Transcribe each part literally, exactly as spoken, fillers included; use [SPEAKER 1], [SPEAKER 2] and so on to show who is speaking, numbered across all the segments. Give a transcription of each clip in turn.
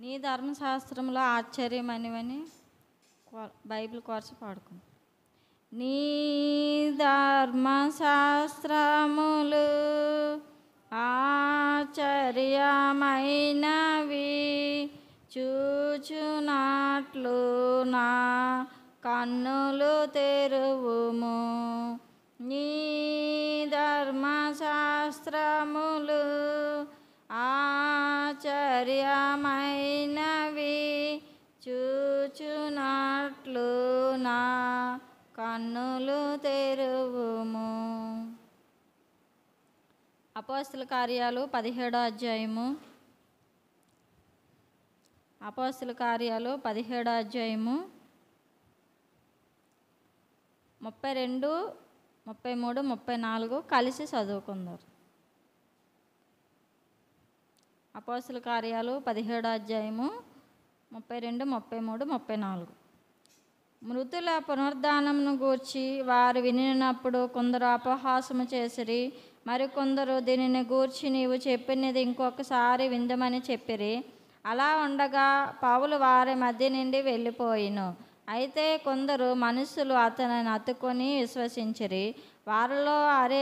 [SPEAKER 1] నీ ధర్మశాస్త్రంలో ఆశ్చర్యమనివని Bible course పాడుకుంది. నీ ధర్మశాస్త్రములు ఆశ్చర్యమైనవి, చూచునట్లు నా కన్నులు తెరువుము. నీ ధర్మశాస్త్రములు ఆశ్చర్యమైనవి, చూచునట్లు నా కన్నులు తెరువుము. అపోస్తల కార్యాలు పదిహేడో అధ్యాయము అపోస్తల కార్యాలు పదిహేడో అధ్యాయము ముప్పై రెండు ముప్పై మూడు ముప్పై నాలుగు కలిసి చదువుకుందారు. అపోస్తల కార్యాలు పదిహేడో అధ్యాయము ముప్పై రెండు ముప్పై మూడు ముప్పై నాలుగు. మృతుల పునరుద్ధానమును గూర్చి వారు వినినప్పుడు కొందరు అపహాసము చేసిరి, మరికొందరు దీనిని గూర్చి నీవు చెప్పినది ఇంకొకసారి విందమని చెప్పిరి. అలా ఉండగా పౌలు వారి మధ్య నుండి వెళ్ళిపోయిను. అయితే కొందరు మనుషులు అతనిని అతుకొని విశ్వసించిరి. వారిలో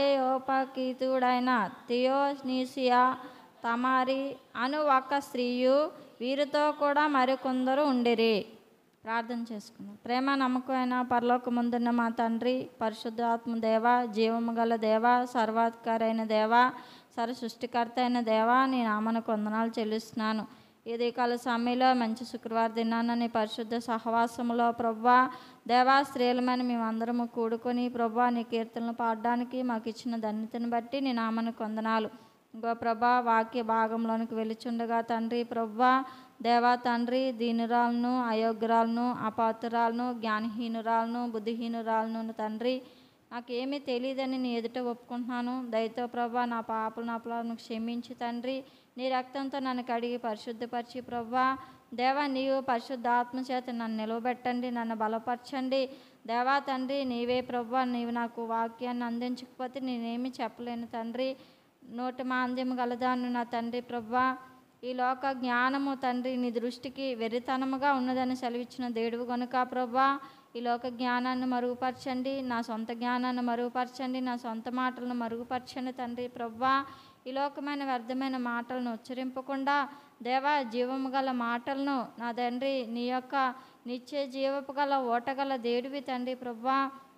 [SPEAKER 1] అరెయోపగీతుడైన థియోనీసియా తమారి అను ఒక స్త్రీయు, వీరితో కూడా మరికొందరు ఉండిరి. ప్రార్థన చేసుకున్నాం. ప్రేమ నమ్మకమైన పరలోకమందున్న మా తండ్రి, పరిశుద్ధాత్మ దేవ, జీవము గల దేవ, సర్వాధికారైన దేవ, సర్వ సృష్టికర్త అయిన దేవ, నీ నామమునకు వందనాలు చెల్లిస్తున్నాను. ఇది కాల సమయంలో మంచి శుక్రవారం దినాన నీ పరిశుద్ధ సహవాసములో ప్రభువా దేవా స్త్రీలమైన మేమందరము కూడుకొని ప్రభువా నీ కీర్తనలు పాడడానికి మాకు ఇచ్చిన ధన్యతను బట్టి నీ నామమునకు వందనాలు. ఇంకో ప్రభా వాక్య భాగంలోనికి వెలుచుండగా తండ్రి ప్రభువా దేవా తండ్రి దీనురాలను, అయోగ్యురాలను, అపాత్రురాలను, జ్ఞానహీనురాలను, బుద్ధిహీనురాలను తండ్రి నాకేమీ తెలియదని నీ ఎదుట ఒప్పుకుంటున్నాను. దయతో ప్రభా నా పాపలు నా అపరాధములను క్షమించి తండ్రి నీ రక్తంతో నన్ను కడిగి పరిశుద్ధపరిచి ప్రభువా దేవా నీవు పరిశుద్ధాత్మ చేత నన్ను నిలవబెట్టండి, నన్ను బలపరచండి. దేవా తండ్రి నీవే ప్రభువా నీవు నాకు వాక్యాన్ని అందించకపోతే నేనేమి చెప్పలేను తండ్రి. నోటి మాంద్యము గలదాను నా తండ్రి ప్రభువా. ఈ లోక జ్ఞానము తండ్రి నీ దృష్టికి వెర్రితనముగా ఉన్నదని సెలవిచ్చిన దేవుడు కనుక ప్రభువా ఈ లోక జ్ఞానాన్ని మరుగుపరచండి, నా సొంత జ్ఞానాన్ని మరుగుపరచండి, నా సొంత మాటలను మరుగుపరచండి తండ్రి ప్రభువా. ఈ లోకమైన వ్యర్థమైన మాటలను ఉచ్చరింపకుండా దేవా జీవము గల మాటలను నా తండ్రి నీ యొక్క నిత్య జీవపు గల ఓటగల దేవుడివి తండ్రి ప్రభువా.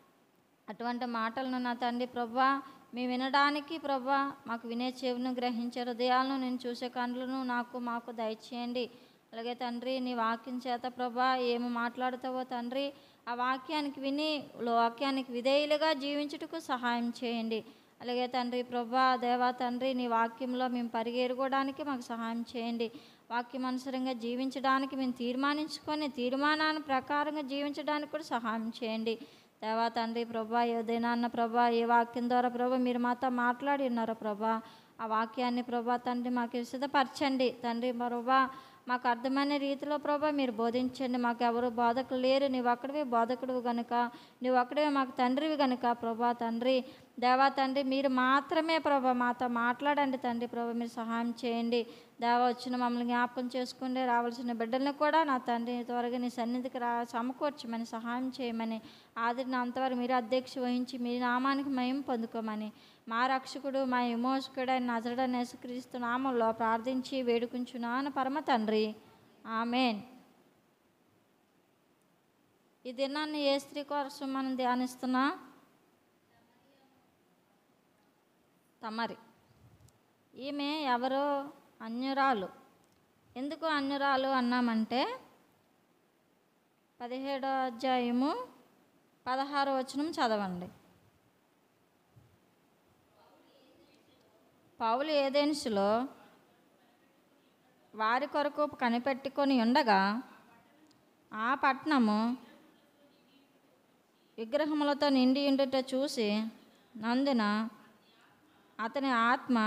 [SPEAKER 1] అటువంటి మాటలను నా తండ్రి ప్రభువా మేము వినడానికి ప్రభువా మాకు వినే చెవును గ్రహించే హృదయాలను నేను చూసే కన్నులను నాకు మాకు దయచేయండి. అలాగే తండ్రి నీ వాక్యం చేత ప్రభువా ఏమి మాట్లాడుతావో తండ్రి ఆ వాక్యానికి విని వాక్యానికి విధేయులుగా జీవించుటకు సహాయం చేయండి. అలాగే తండ్రి ప్రభువా దేవా తండ్రి నీ వాక్యంలో మేము పరిగెరుకోవడానికి మాకు సహాయం చేయండి. వాక్యం అనుసరంగా జీవించడానికి మేము తీర్మానించుకొని తీర్మానాన్ని ప్రకారంగా జీవించడానికి కూడా సహాయం చేయండి. దేవా తండ్రి ప్రభా ఏదైనా అన్న ప్రభా ఏ వాక్యం ద్వారా ప్రభా మీరు మాతో మాట్లాడి ఉన్నారో ప్రభా ఆ వాక్యాన్ని ప్రభా తండ్రి మాకు సిద్ధపరచండి తండ్రి. ప్రభా మాకు అర్థమైన రీతిలో ప్రభా మీరు బోధించండి. మాకు ఎవరు బోధకులు లేరు, నీవు ఒక్కడివి బోధకుడు కనుక నీవు ఒక్కడివి మాకు తండ్రివి కనుక ప్రభా తండ్రి దేవా తండ్రి మీరు మాత్రమే ప్రభా మాతో మాట్లాడండి తండ్రి. ప్రభా మీరు సహాయం చేయండి. దేవా వచ్చిన మమ్మల్ని జ్ఞాపకం చేసుకుంటే రావాల్సిన బిడ్డలను కూడా నా తండ్రి త్వరగా నీ సన్నిధికి రా సమకూర్చమని సహాయం చేయమని ఆదిన అంతవరకు మీరు అధ్యక్ష వహించి మీ నామానికి మహిమ పొందుకోమని మా రక్షకుడు మా విమోచకుడు అయిన నజరుడైన యేసుక్రీస్తు నామంలో ప్రార్థించి వేడుకుంటున్నాను పరమ తండ్రి, ఆమేన్. ఈ దినాన్ని ఏ స్త్రీ కోసం మనం ధ్యానిస్తున్నా? తమరి. ఈమె ఎవరో అన్యురాలు. ఎందుకు అన్యురాలు అన్నామంటే పదిహేడో అధ్యాయము పదహారో వచనం చదవండి. పౌలు ఏథెన్సులో వారి కొరకు కనిపెట్టుకొని ఉండగా ఆ పట్టణము విగ్రహములతో నిండి ఉండుట చూసి నందున అతని ఆత్మ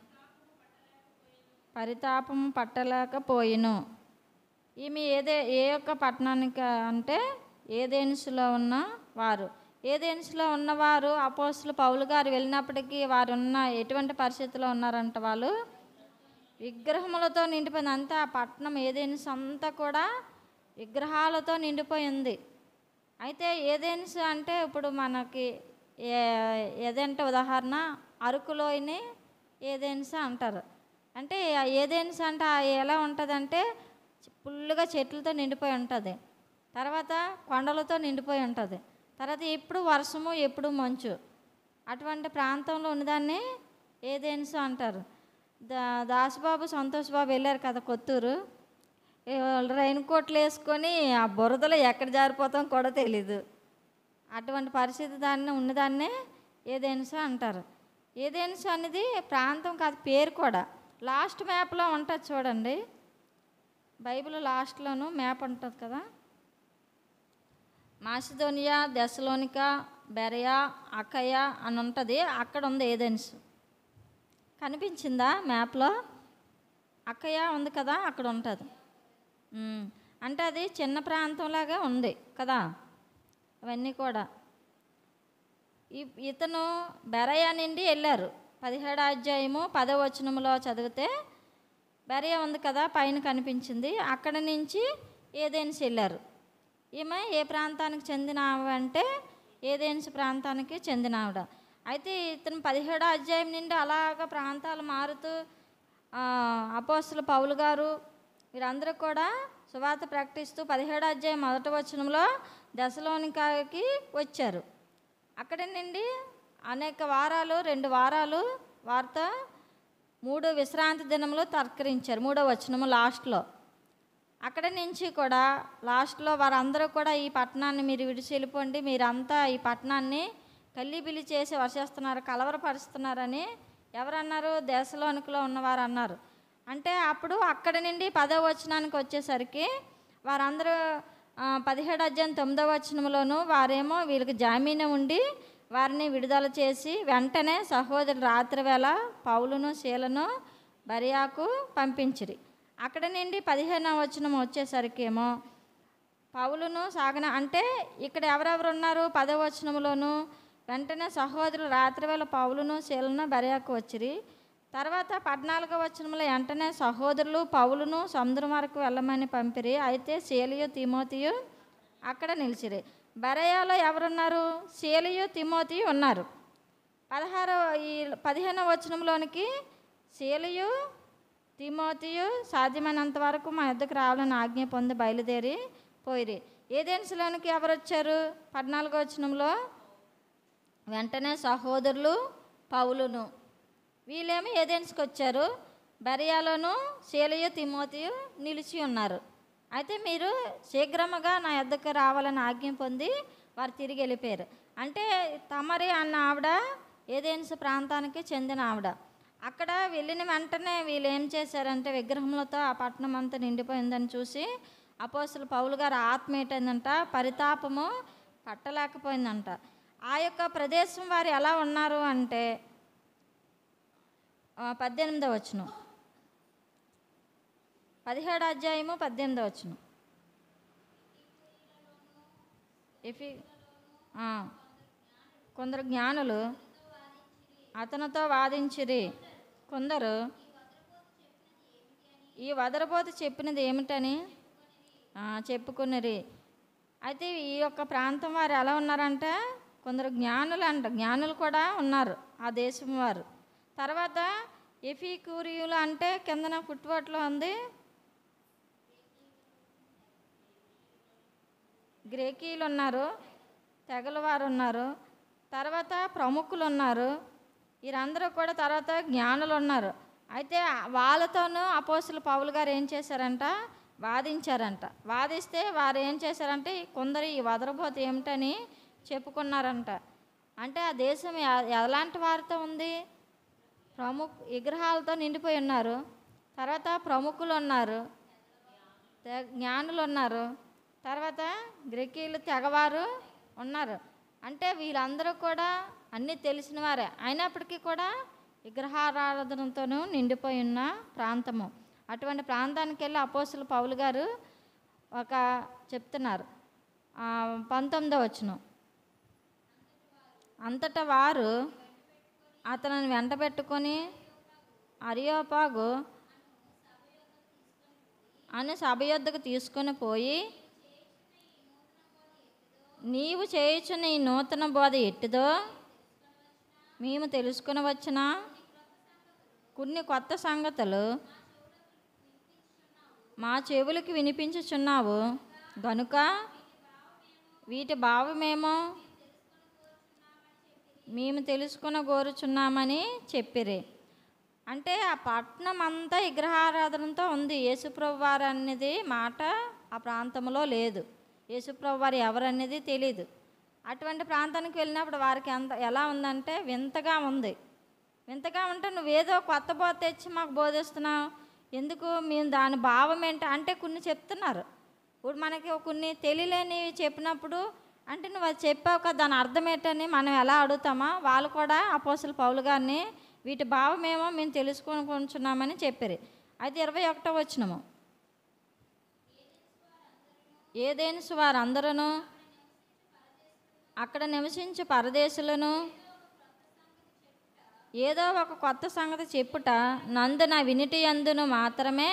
[SPEAKER 1] పరితాపం పట్టలేకపోయిను. ఈమె ఏదే ఏ యొక్క పట్టణానికి అంటే ఏథెన్సులో ఉన్న వారు. ఏథెన్సులో ఉన్నవారు అపోస్తలులు పౌలు గారు వెళ్ళినప్పటికీ వారు ఉన్న ఎటువంటి పరిస్థితిలో ఉన్నారంట? వాళ్ళు విగ్రహములతో నిండిపోయింది. అంతా ఆ పట్టణం ఏదెన్స్ అంతా కూడా విగ్రహాలతో నిండిపోయింది. అయితే ఏదెన్స్ అంటే ఇప్పుడు మనకి ఏ ఏదంటే ఉదాహరణ అరకులోయని ఏదెన్స్ అంటారు. అంటే ఆ ఏదెన్స్ అంటే ఆ ఎలా ఉంటుందంటే ఫుల్గా చెట్లతో నిండిపోయి ఉంటుంది. తర్వాత కొండలతో నిండిపోయి ఉంటుంది. తర్వాత ఎప్పుడు వర్షము ఎప్పుడు మంచు అటువంటి ప్రాంతంలో ఉన్నదాన్ని ఏదెన్స్ అంటారు. దా దాసుబాబు సంతోష్ బాబు వెళ్ళారు కదా కొత్తూరు. రైన్ కోట్లు వేసుకొని ఆ బురదలో ఎక్కడ జారిపోతాం కూడా తెలీదు. అటువంటి పరిస్థితి దాన్ని ఉన్నదాన్నే ఏదెన్స్ అంటారు. ఏదెన్స్ అనేది ప్రాంతం కాదు, పేరు కూడా. లాస్ట్ మ్యాప్లో ఉంటుంది చూడండి, బైబిల్ లాస్ట్లోనూ మ్యాప్ ఉంటుంది కదా. మాసిదోనియా, దెసలోనిక, బెరయా, అకయ అని ఉంటుంది. అక్కడ ఉంది ఏదెన్స్. కనిపించిందా మ్యాప్లో? అకయ ఉంది కదా, అక్కడ ఉంటుంది. అంటే అది చిన్న ప్రాంతంలాగా ఉంది కదా అవన్నీ కూడా. ఇతను బెరయా నుండి వెళ్ళారు. పదిహేడు అధ్యాయము పదో వచనంలో చదివితే బెరయా ఉంది కదా పైన కనిపించింది, అక్కడ నుంచి ఏదెన్స్ వెళ్ళారు. ఈమె ఏ ప్రాంతానికి చెందిన ఆవిడ అంటే ఏదెన్స్ ప్రాంతానికి చెందిన ఆవిడ. అయితే ఇతను పదిహేడో అధ్యాయం నుండి అలాగ ప్రాంతాలు మారుతూ అపోస్తలులు పౌలు గారు వీరందరూ కూడా సువార్త ప్రకటిస్తూ పదిహేడో అధ్యాయం మొదటి వచనంలో దెసలోనికకి వచ్చారు. అక్కడి నుండి అనేక వారాలు రెండు వారాలు వార్త మూడు విశ్రాంతి దినములు తర్కరించారు. మూడో వచనము లాస్ట్లో. అక్కడి నుంచి కూడా లాస్ట్లో వారందరూ కూడా ఈ పట్టణాన్ని మీరు విడిచి వెళ్ళిపోండి, మీరంతా ఈ పట్టణాన్ని కల్లిబిల్లి చేసి వర్షిస్తున్నారు, కలవరపరుస్తున్నారని ఎవరన్నారు? దెసలోనికలో ఉన్నవారు అన్నారు. అంటే అప్పుడు అక్కడి నుండి పదో వచనానికి వచ్చేసరికి వారందరూ పదిహేడు అధ్యాయం తొమ్మిదో వచనంలోనూ వారేమో వీళ్ళకి జామీను ఉండి వారిని విడుదల చేసి వెంటనే సహోదరులు రాత్రి వేళ పౌలును శీలను బెరయాకు పంపించిరి. అక్కడ నుండి పదిహేనవ వచనం వచ్చేసరికి ఏమో పౌలును సాగన అంటే ఇక్కడ ఎవరెవరు ఉన్నారు? పదో వచనంలోను వెంటనే సహోదరులు రాత్రి వేళ పౌలును శీలను బెరయాకు వచ్చిరి. తర్వాత పద్నాలుగో వచనంలో వెంటనే సహోదరులు పౌలును సముద్రం వరకు వెళ్ళమని పంపిరి. అయితే శీలియు తిమోతియు అక్కడ నిలిచిరి. బెరయాలో ఎవరున్నారు? శీలియు తిమోతియు ఉన్నారు. పదహారో ఈ పదిహేనవ వచనంలోనికి శీలియు తిమోతియు సాధ్యమైనంత వరకు మా యొద్దకు రావాలని ఆజ్ఞ పొంది బయలుదేరి పోయిరి. ఏదెన్స్లోనికి ఎవరు వచ్చారు? పద్నాలుగో వచనంలో వెంటనే సహోదరులు పౌలును, వీళ్ళేమో ఏదెన్స్కి వచ్చారు. బెరయాలోను శీలియు తిమోతియు నిలిచి ఉన్నారు. అయితే మీరు శీఘ్రముగా నా యొద్దకు రావాలని ఆజ్ఞ పొంది వారు తిరిగి వెళ్ళిపోయారు. అంటే తమరి అన్న ఆవిడ ఏదెన్స్ ప్రాంతానికి చెందిన ఆవిడ. అక్కడ వెళ్ళిన వెంటనే వీళ్ళు ఏం చేశారంటే విగ్రహములతో ఆ పట్టణం అంతా నిండిపోయిందని చూసి అపోస్తలులు పౌలు గారు ఆత్మ ఏంటందంట పరితాపము పట్టలేకపోయిందంట. ఆ యొక్క ప్రదేశం వారు ఎలా ఉన్నారు అంటే పద్దెనిమిదో వచనం, పదిహేడు అధ్యాయము పద్దెనిమిదో వచనం. ఇఫి కొందరు జ్ఞానులు అతనితో వాదించిరి. కొందరు ఈ వదరబోతు చెప్పినది ఏమిటని చెప్పుకున్నరి. అయితే ఈ యొక్క ప్రాంతం వారు ఎలా ఉన్నారంటే కొందరు జ్ఞానులు అంట, జ్ఞానులు కూడా ఉన్నారు ఆ దేశం వారు. తర్వాత ఎఫీకూరియులు అంటే కిందన ఫుట్వర్ట్లో ఉంది, గ్రేకీలు ఉన్నారు, తెగల వారు ఉన్నారు, తర్వాత ప్రముఖులు ఉన్నారు. వీరందరూ కూడా తర్వాత జ్ఞానులు ఉన్నారు. అయితే వాళ్ళతోనూ అపోస్తలులు పౌలు గారు ఏం చేశారంట వాదించారంట. వాదిస్తే వారు ఏం చేశారంటే కొందరు ఈ వదరబోతు ఏమిటని చెప్పుకున్నారంట. అంటే ఆ దేశం ఎలాంటి వారితో ఉంది? ప్రముఖ విగ్రహాలతో నిండిపోయి ఉన్నారు. తర్వాత ప్రముఖులు ఉన్నారు, జ్ఞానులు ఉన్నారు, తర్వాత గ్రీకీలు తెగవారు ఉన్నారు. అంటే వీళ్ళందరూ కూడా అన్నీ తెలిసిన వారే అయినప్పటికీ కూడా విగ్రహారాధనతోనూ నిండిపోయి ఉన్న ప్రాంతము. అటువంటి ప్రాంతానికి వెళ్ళి అపోస్తలులు పౌలు గారు ఒక చెప్తున్నారు. పంతొమ్మిదో వచనం, అంతటా వారు అతనిని వెంట పెట్టుకొని అరియోపాగు అని సభ యొద్దకు తీసుకొని పోయి, నీవు చేయుచున్న ఈ నూతన బోధ ఎట్టిదో మేము తెలుసుకుని వచ్చిన కొన్ని కొత్త సంగతులు మా చెవులకి వినిపించుచున్నావు గనుక వీటి భావమేమో మేము తెలుసుకుని కోరుచున్నామని చెప్పిరి. అంటే ఆ పట్టణం అంతా విగ్రహారాధనతో ఉంది. యేసుప్రభు వారు అనేది మాట ఆ ప్రాంతంలో లేదు. యేసుప్రభు వారు ఎవరనేది తెలీదు. అటువంటి ప్రాంతానికి వెళ్ళినప్పుడు వారికి ఎంత ఎలా ఉందంటే వింతగా ఉంది. వింతగా ఉంటే నువ్వేదో కొత్త బోధ తెచ్చి మాకు బోధిస్తున్నావు ఎందుకు, మేము దాని భావం ఏంటి అంటే కొన్ని చెప్తున్నారు. ఇప్పుడు మనకి కొన్ని తెలియలేనివి చెప్పినప్పుడు అంటే నువ్వు అది చెప్పావు కదా దాని అర్థం ఏంటని మనం ఎలా అడుగుతామా, వాళ్ళు కూడా అపోస్తలుడు పౌలు గారిని వీటి భావమేమో మేము తెలుసుకొని కొంచున్నామని చెప్పారు. అయితే ఇరవై ఒకటో వచనము, ఏదెన్సు వారందరూ అక్కడ నివసించే పరదేశులను ఏదో ఒక కొత్త సంగతి చెప్పుట నందు నా వినిటి యందును మాత్రమే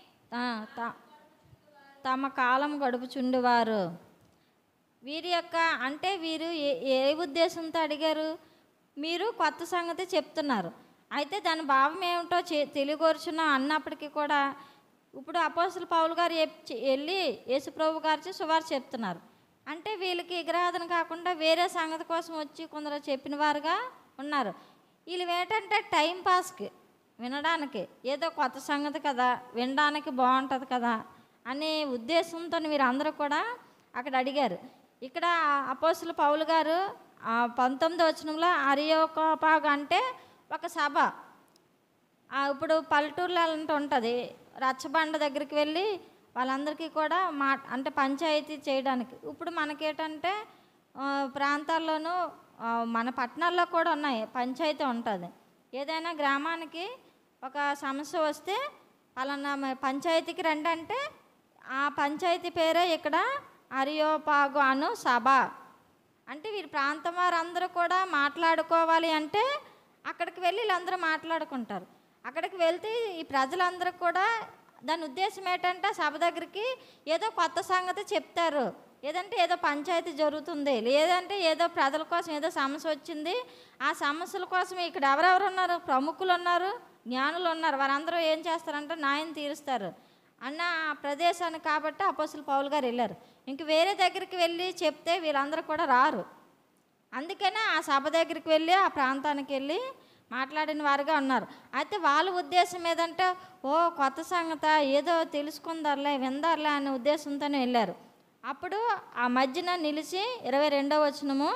[SPEAKER 1] తమ కాలం గడుపుచుండేవారు. వీరి యొక్క అంటే వీరు ఏ ఏ ఉద్దేశంతో అడిగారు, మీరు కొత్త సంగతి చెప్తున్నారు అయితే దాని భావం ఏమిటో చె తెలియకూర్చున్నాం అన్నప్పటికీ కూడా ఇప్పుడు అపోస్తలుడు పౌలు గారు వెళ్ళి యేసుప్రభు గారి సువార్త చెప్తున్నారు. అంటే వీళ్ళకి విగ్రహారాధన కాకుండా వేరే సంగతి కోసం వచ్చి కొందరు చెప్పిన వారుగా ఉన్నారు. వీళ్ళు ఏంటంటే టైం పాస్కి వినడానికి ఏదో కొత్త సంగతి కదా వినడానికి బాగుంటుంది కదా అనే ఉద్దేశంతో వీరందరూ కూడా అక్కడ అడిగారు. ఇక్కడ అపోస్తలుడు పౌలు గారు పంతొమ్మిదో వచనంలో అరియోపాగు అంటే ఒక సభ. ఇప్పుడు పల్లెటూర్లో అంటూ ఉంటుంది, రచ్చబండ దగ్గరికి వెళ్ళి వాళ్ళందరికీ కూడా మా అంటే పంచాయతీ చేయడానికి. ఇప్పుడు మనకేంటంటే ప్రాంతాల్లోనూ మన పట్టణాల్లో కూడా ఉన్నాయి, పంచాయతీ ఉంటుంది. ఏదైనా గ్రామానికి ఒక సమస్య వస్తే పలానా పంచాయతీకి రండి అంటే ఆ పంచాయతీ పేరే ఇక్కడ అరియోపాగు అను సభ. అంటే వీరి ప్రాంతం వారందరూ కూడా మాట్లాడుకోవాలి అంటే అక్కడికి వెళ్ళి వీళ్ళందరూ మాట్లాడుకుంటారు. అక్కడికి వెళ్తే ఈ ప్రజలందరూ కూడా దాని ఉద్దేశం ఏంటంటే సభ దగ్గరికి ఏదో కొత్త సంగతి చెప్తారు, ఏదంటే ఏదో పంచాయతీ జరుగుతుంది, లేదంటే ఏదో ప్రజల కోసం ఏదో సమస్య వచ్చింది, ఆ సమస్యల కోసం ఇక్కడ ఎవరెవరు ఉన్నారు, ప్రముఖులు ఉన్నారు, జ్ఞానులు ఉన్నారు, వారందరూ ఏం చేస్తారంటే న్యాయం తీరుస్తారు అన్న ఆ ప్రదేశాన్ని. కాబట్టి అపోస్తలుడు పౌలు గారు వెళ్ళారు. ఇంక వేరే దగ్గరికి వెళ్ళి చెప్తే వీళ్ళందరూ కూడా రారు. అందుకనే ఆ సభ దగ్గరికి వెళ్ళి ఆ ప్రాంతానికి వెళ్ళి మాట్లాడిన వారుగా ఉన్నారు. అయితే వాళ్ళ ఉద్దేశం ఏదంటే ఓ కొత్త సంగతి ఏదో తెలుసుకుందారులే విందారులే అనే ఉద్దేశంతోనే వెళ్ళారు. అప్పుడు ఆ మధ్యన నిలిచి ఇరవై రెండవ వచనము,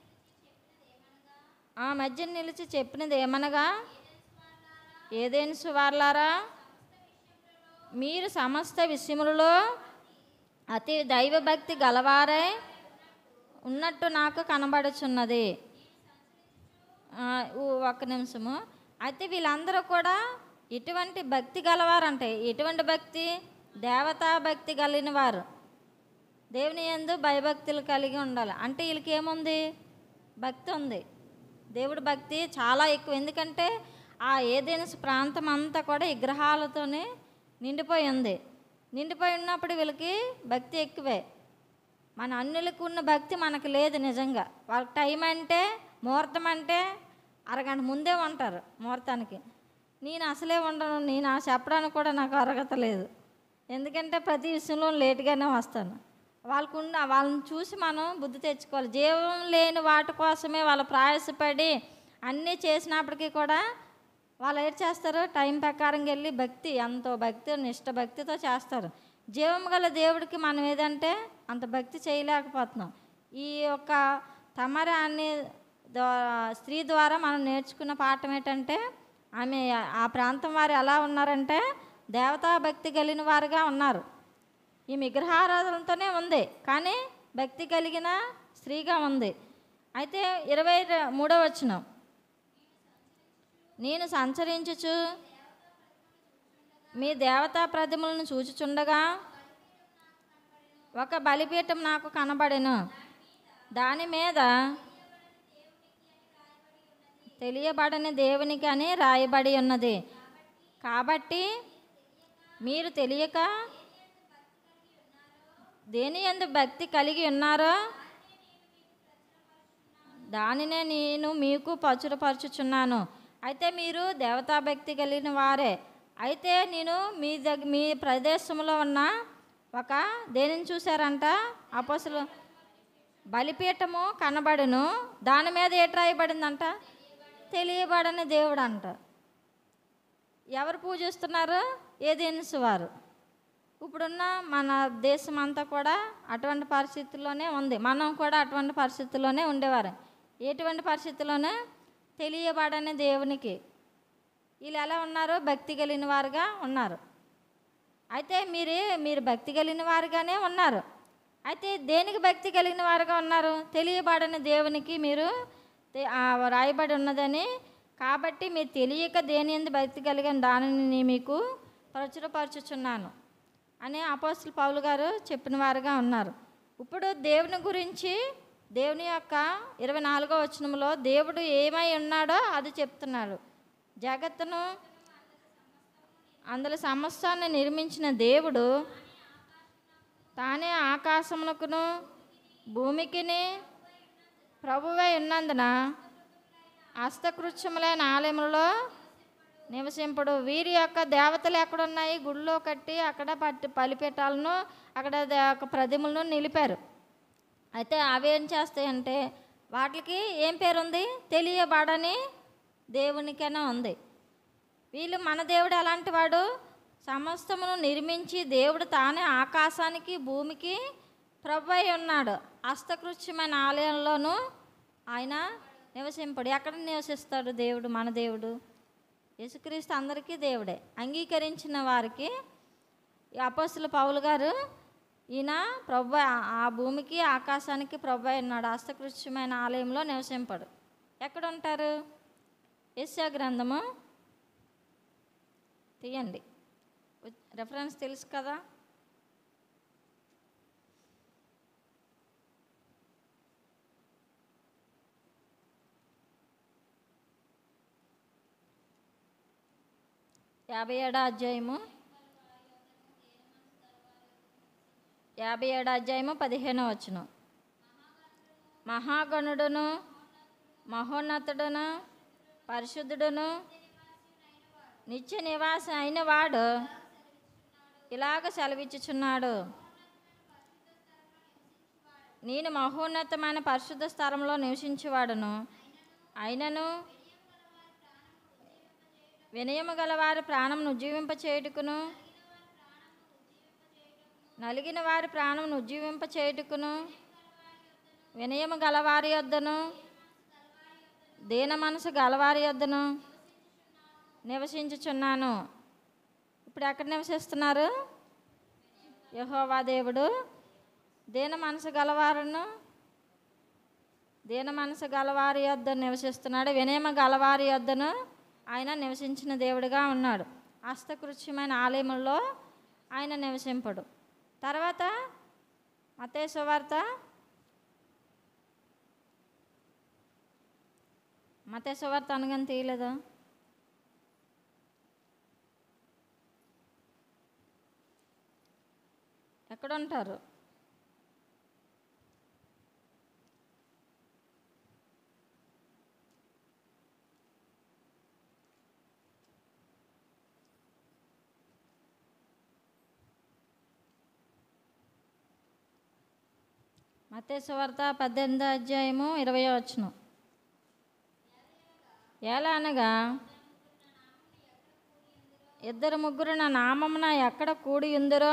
[SPEAKER 1] ఆ మధ్యన నిలిచి చెప్పినది ఏమనగా, ఏదెన్సు వారలారా మీరు సమస్త విషయములలో అతి దైవభక్తి గలవారై ఉన్నట్టు నాకు కనబడుచున్నది. ఒక్క నిమిషము. అయితే వీళ్ళందరూ కూడా ఎటువంటి భక్తి గలవారంటే ఎటువంటి భక్తి, దేవతా భక్తి కలిగిన వారు, దేవుని యందు భయభక్తులు కలిగి ఉండాలి. అంటే వీళ్ళకి ఏముంది, భక్తి ఉంది, దేవుడి భక్తి చాలా ఎక్కువ. ఎందుకంటే ఆ ఏదైనా ప్రాంతం అంతా కూడా విగ్రహాలతోనే నిండిపోయి ఉంది. నిండిపోయి ఉన్నప్పుడు వీళ్ళకి భక్తి ఎక్కువే. మన అన్యులకు ఉన్న భక్తి మనకు లేదు నిజంగా. వాళ్ళకి టైం అంటే ముహూర్తం అంటే అరగంట ముందే ఉంటారు ముహూర్తానికి. నేను అసలే ఉండను, నేను ఆ చెప్పడానికి కూడా నాకు అర్హత లేదు, ఎందుకంటే ప్రతి విషయంలో లేటుగానే వస్తాను. వాళ్ళకు ఉన్న వాళ్ళని చూసి మనం బుద్ధి తెచ్చుకోవాలి. జీవం లేని వాటి కోసమే వాళ్ళు ప్రయాసపడి అన్నీ చేసినప్పటికీ కూడా వాళ్ళు ఏం చేస్తారు, టైం ప్రకారంగా వెళ్ళి భక్తి ఎంతో భక్తి నిష్ట భక్తితో చేస్తారు. జీవం గల దేవుడికి మనం ఏదంటే అంత భక్తి చేయలేకపోతున్నాం. ఈ యొక్క తమర అనే స్త్రీ ద్వారా మనం నేర్చుకున్న పాఠం ఏంటంటే ఆమె ఆ ప్రాంతం వారు ఎలా ఉన్నారంటే దేవతా భక్తి కలిగిన వారుగా ఉన్నారు. ఈ విగ్రహారాధనతోనే ఉంది కానీ భక్తి కలిగిన స్త్రీగా ఉంది. అయితే ఇరవై మూడవ వచనం, నేను సంచరించుచు మీ దేవతా ప్రతిమలను చూచుచుండగా ఒక బలిపీఠం నాకు కనబడెను, దాని మీద తెలియబడని దేవునికి అని రాయబడి ఉన్నది. కాబట్టి మీరు తెలియక దేని యందు భక్తి కలిగి ఉన్నారో దానినే నేను మీకు ప్రచురపరచుచున్నాను. అయితే మీరు దేవతా భక్తి కలిగిన వారే. అయితే నేను మీ దగ్గర మీ ప్రదేశంలో ఉన్న ఒక దేనిని చూశారంట అపోస్తలు బలిపీఠము కనబడును, దాని మీద ఏటి రాయబడిందంట, తెలియబడని దేవుడు అంట. ఎవరు పూజిస్తున్నారు? ఏదెన్సు వారు. ఇప్పుడున్న మన దేశం అంతా కూడా అటువంటి పరిస్థితుల్లోనే ఉంది. మనం కూడా అటువంటి పరిస్థితుల్లోనే ఉండేవారు. ఎటువంటి పరిస్థితుల్లోనే తెలియబడని దేవునికి వీళ్ళు ఎలా ఉన్నారు? భక్తి కలిగిన వారుగా ఉన్నారు. అయితే మీరే మీరు భక్తి కలిగిన వారుగానే ఉన్నారు. అయితే దేనికి భక్తి కలిగిన వారుగా ఉన్నారు? తెలియబడని దేవునికి మీరు రాయబడి ఉన్నదని. కాబట్టి మీరు తెలియక దేని యందు భక్తి కలిగిన దానిని మీకు ప్రచురపరచుచున్నాను అని అపోస్తలు పౌలు గారు చెప్పిన వారుగా ఉన్నారు. ఇప్పుడు దేవుని గురించి దేవుని యొక్క ఇరవై నాలుగో వచనంలో దేవుడు ఏమై ఉన్నాడో అది చెప్తున్నాడు. జగత్తును అందులో సమస్తాన్ని నిర్మించిన దేవుడు తానే ఆకాశమునకును భూమికిని ప్రభువై ఉన్నందున హస్తకృత్యములైన ఆలయములలో నివసింపుడు. వీరి యొక్క దేవతలు ఎక్కడున్నాయి? గుడిలో కట్టి అక్కడ పట్టి బలిపీఠాలను అక్కడ ప్రతిమలను నిలిపారు. అయితే అవి ఏం చేస్తాయంటే వాటికి ఏం పేరుంది? తెలియబడని దేవునికైనా ఉంది. వీళ్ళు మన దేవుడు ఎలాంటి వాడు? సమస్తమును నిర్మించి దేవుడు తానే ఆకాశానికి భూమికి ప్రభు అయి ఉన్నాడు. హస్తకృత్యమైన ఆలయంలోనూ ఆయన నివసింపడు. ఎక్కడ నివసిస్తాడు దేవుడు? మన దేవుడు యేసుక్రీస్తు అందరికీ దేవుడే. అంగీకరించిన వారికి ఈ అపోస్తలు పౌలు గారు ఈయన ప్రభు ఆ భూమికి ఆకాశానికి ప్రభు అయి ఉన్నాడు. హస్తకృత్యమైన ఆలయంలో నివసింపడు. ఎక్కడ ఉంటారు? యెషయా గ్రంథము తీయండి, రెఫరెన్స్ తెలుసు కదా. యాభై ఏడో అధ్యాయము యాభై ఏడో అధ్యాయము పదిహేనో వచనం. మహాగణుడును మహోన్నతుడును పరిశుద్ధుడును నిత్య నివాసి అయిన వాడు ఇలాగ సెలవిచ్చుచున్నాడు, నేను మహోన్నతమైన పరిశుద్ధ స్థలంలో నివసించేవాడును, అయినను వినయము గలవారి ప్రాణమును ఉజ్జీవింప చేయుటకును నలిగిన వారి ప్రాణమును ఉజ్జీవింప చేయుటకును వినయము గలవారి యొద్దను దీన మనసు గలవారి యొద్దను నివసించుచున్నాను. ఇప్పుడు ఎక్కడ నివసిస్తున్నారు? యెహోవా దేవుడు దీన మనసు గలవారును దీన మనసు గలవారి యొద్ద నివసిస్తున్నాడు. వినయమ గలవారి యొద్దను ఆయన నివసించిన దేవుడిగా ఉన్నాడు. హస్తకృత్యమైన ఆలయముల్లో ఆయన నివసింపడు. తర్వాత మత్తయి సువార్త మత్తయి సువార్త అనగానే తీయలేదు. ఎక్కడ ఉంటారు? మత్తయి సువార్త పద్దెనిమిదో అధ్యాయము ఇరవై వచనం. ఎలా అనగా ఇద్దరు ముగ్గురు నా నామమున ఎక్కడ కూడి ఉందరో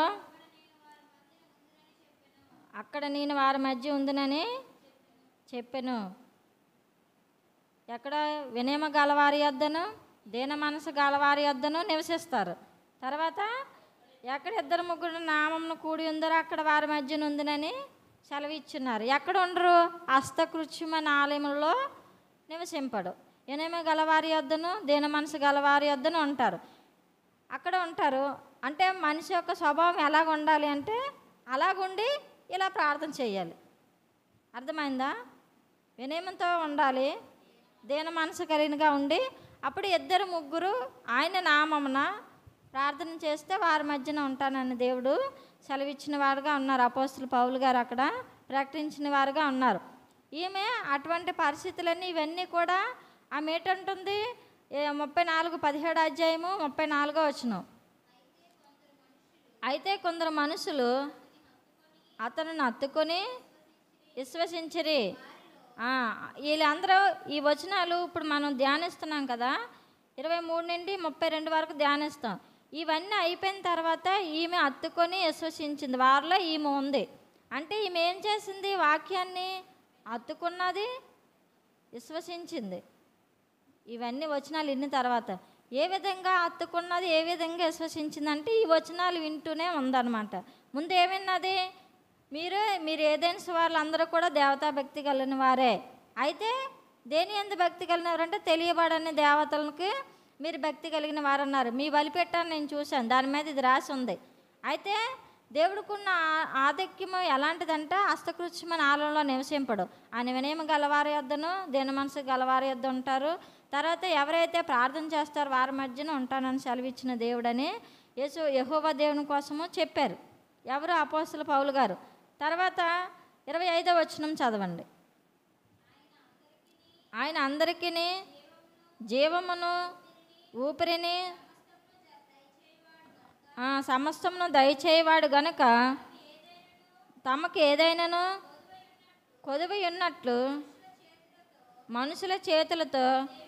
[SPEAKER 1] అక్కడ నేను వారి మధ్య ఉందినని చెప్పెను. ఎక్కడ? వినయమ గలవారి యొద్దను దీన మనసు గలవారి యొద్దను నివసిస్తారు. తర్వాత ఎక్కడ ఇద్దరు ముగ్గురు నామమును కూడి ఉందరో అక్కడ వారి మధ్యన ఉందినని సెలవు ఇచ్చున్నారు. ఎక్కడ ఉండరు? హస్తకృత్యమైన ఆలయంలో నివసింపడు. వినయమ గలవారి యొద్దను దీన మనసు గలవారి యొద్దను ఉంటారు. అక్కడ ఉంటారు. అంటే మనిషి యొక్క స్వభావం ఎలాగ ఉండాలి అంటే అలాగుండి ఇలా ప్రార్థన చేయాలి. అర్థమైందా? వినయంతో ఉండాలి, దీన మనసు కలిగినగా ఉండి అప్పుడు ఇద్దరు ముగ్గురు ఆయన నామమున ప్రార్థన చేస్తే వారి మధ్యన ఉంటానని దేవుడు సెలవిచ్చిన వారుగా ఉన్నారు. అపోస్తలులు పౌలు గారు అక్కడ ప్రకటించిన వారుగా ఉన్నారు. ఈమె అటువంటి పరిస్థితులన్నీ ఇవన్నీ కూడా ఆమె ఏంటంటుంది, ముప్పై నాలుగు పదిహేడు అధ్యాయము ముప్పై నాలుగో వచనం. అయితే కొందరు మనుషులు అతనిని హత్తుకొని విశ్వసించిరి. వీళ్ళందరూ ఈ వచనాలు ఇప్పుడు మనం ధ్యానిస్తున్నాం కదా, ఇరవై మూడు నుండి ముప్పై రెండు వరకు ధ్యానిస్తాం. ఇవన్నీ అయిపోయిన తర్వాత ఈమె హత్తుకొని విశ్వసించింది, వారిలో ఈమె ఉంది. అంటే ఈమె ఏం చేసింది, వాక్యాన్ని హత్తుకున్నది, విశ్వసించింది. ఇవన్నీ వచనాలు విన్న తర్వాత ఏ విధంగా హత్తుకున్నది, ఏ విధంగా విశ్వసించింది అంటే ఈ వచనాలు వింటూనే ఉందన్నమాట. ముందు ఏమిన్నది, మీరు మీరు ఏదైనా వాళ్ళందరూ కూడా దేవతా భక్తి కలిగిన వారే. అయితే దేని ఎందు భక్తి కలిగిన వారంటే తెలియబడని దేవతలకు మీరు భక్తి కలిగిన వారు అన్నారు. మీ బలిపెట్టాను నేను చూశాను, దాని మీద ఇది రాసి ఉంది. అయితే దేవుడికున్న ఆధిక్యము ఎలాంటిదంటే హస్తకృత్యమైన ఆలయంలో నివసింపడు. ఆయన వినయము గలవారి యొద్దను దీన మనసు గలవారి యొద్ద ఉంటారు. తర్వాత ఎవరైతే ప్రార్థన చేస్తారో వారి మధ్యన ఉంటానని సెలవిచ్చిన దేవుడని యేసు యెహోవా దేవుని కోసము చెప్పారు. ఎవరు, అపోస్తలులు పౌలు గారు. తర్వాత ఇరవై ఐదో వచనం చదవండి. ఆయన అందరికీ జీవమును ఊపిరిని సమస్తమును దయచేయవాడు గనుక తమకు ఏదైనాను కొదువై ఉన్నట్లు మనుషుల చేతులతో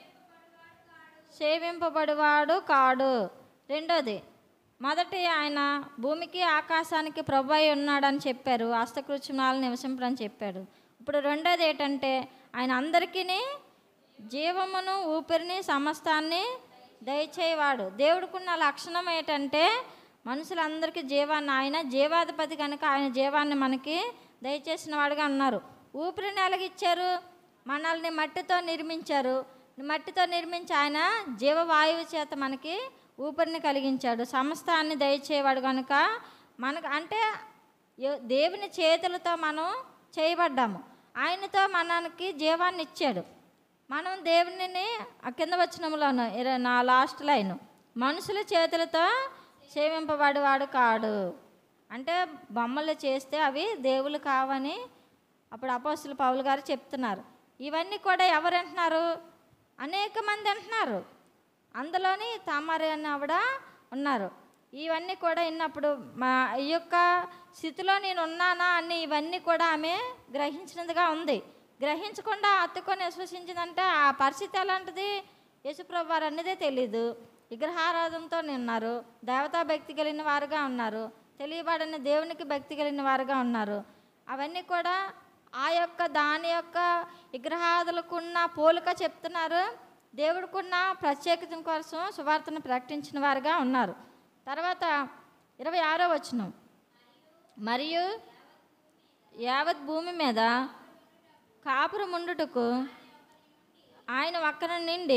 [SPEAKER 1] సేవింపబడివాడు కాడు. రెండోది, మొదటి ఆయన భూమికి ఆకాశానికి ప్రభు అయి ఉన్నాడని చెప్పారు, హస్తకృత్యములను నివసింపడని చెప్పాడు. ఇప్పుడు రెండోది ఏంటంటే ఆయన అందరికీ జీవమును ఊపిరిని సమస్తాన్ని దయచేయవాడు. దేవుడికున్న లక్షణం ఏంటంటే మనుషులందరికీ జీవాన్ని, ఆయన జీవాధిపతి కనుక ఆయన జీవాన్ని మనకి దయచేసిన వాడుగా ఉన్నారు. ఊపిరిని ఎలాగిచ్చారు, మనల్ని మట్టితో నిర్మించారు. మట్టితో నిర్మించి ఆయన జీవవాయువు చేత మనకి ఊపిరిని కలిగించాడు. సమస్తాన్ని దయచేవాడు కనుక మనకు అంటే దేవుని చేతులతో మనం చేయబడ్డాము. ఆయనతో మనకి జీవాన్ని ఇచ్చాడు. మనం దేవునిని కింద వచనంలోను నా లాస్ట్ లైన్, మనుషుల చేతులతో సేవింపబడేవాడు కాడు. అంటే బొమ్మలు చేస్తే అవి దేవుళ్ళు కావని అప్పుడు అపోస్తలులు పౌలు గారు చెప్తున్నారు. ఇవన్నీ కూడా ఎవరు అంటున్నారు, అనేక మంది అంటున్నారు. అందులోని తామరి అని ఆవిడ ఉన్నారు. ఇవన్నీ కూడా విన్నప్పుడు మా ఈ యొక్క స్థితిలో నేను ఉన్నానా అని ఇవన్నీ కూడా ఆమె గ్రహించినదిగా ఉంది. గ్రహించకుండా హత్తుకొని విశ్వసించిందంటే ఆ పరిస్థితి ఎలాంటిది, యేసుప్రభు వారు అన్నదే తెలీదు. విగ్రహారాధనతో ఉన్నారు, దేవతా భక్తి కలిగిన వారుగా ఉన్నారు, తెలియబడిన దేవునికి భక్తి కలిగిన వారుగా ఉన్నారు. అవన్నీ కూడా ఆ యొక్క దాని యొక్క విగ్రహాదులకున్న పోలిక చెప్తున్నారు. దేవుడికున్న ప్రత్యేకత కోసం సువార్తను ప్రకటించిన వారుగా ఉన్నారు. తర్వాత ఇరవై ఆరో వచనం, మరియు యావత్ భూమి మీద కాపురముండుటకు ఆయన ఒక్కన నుండి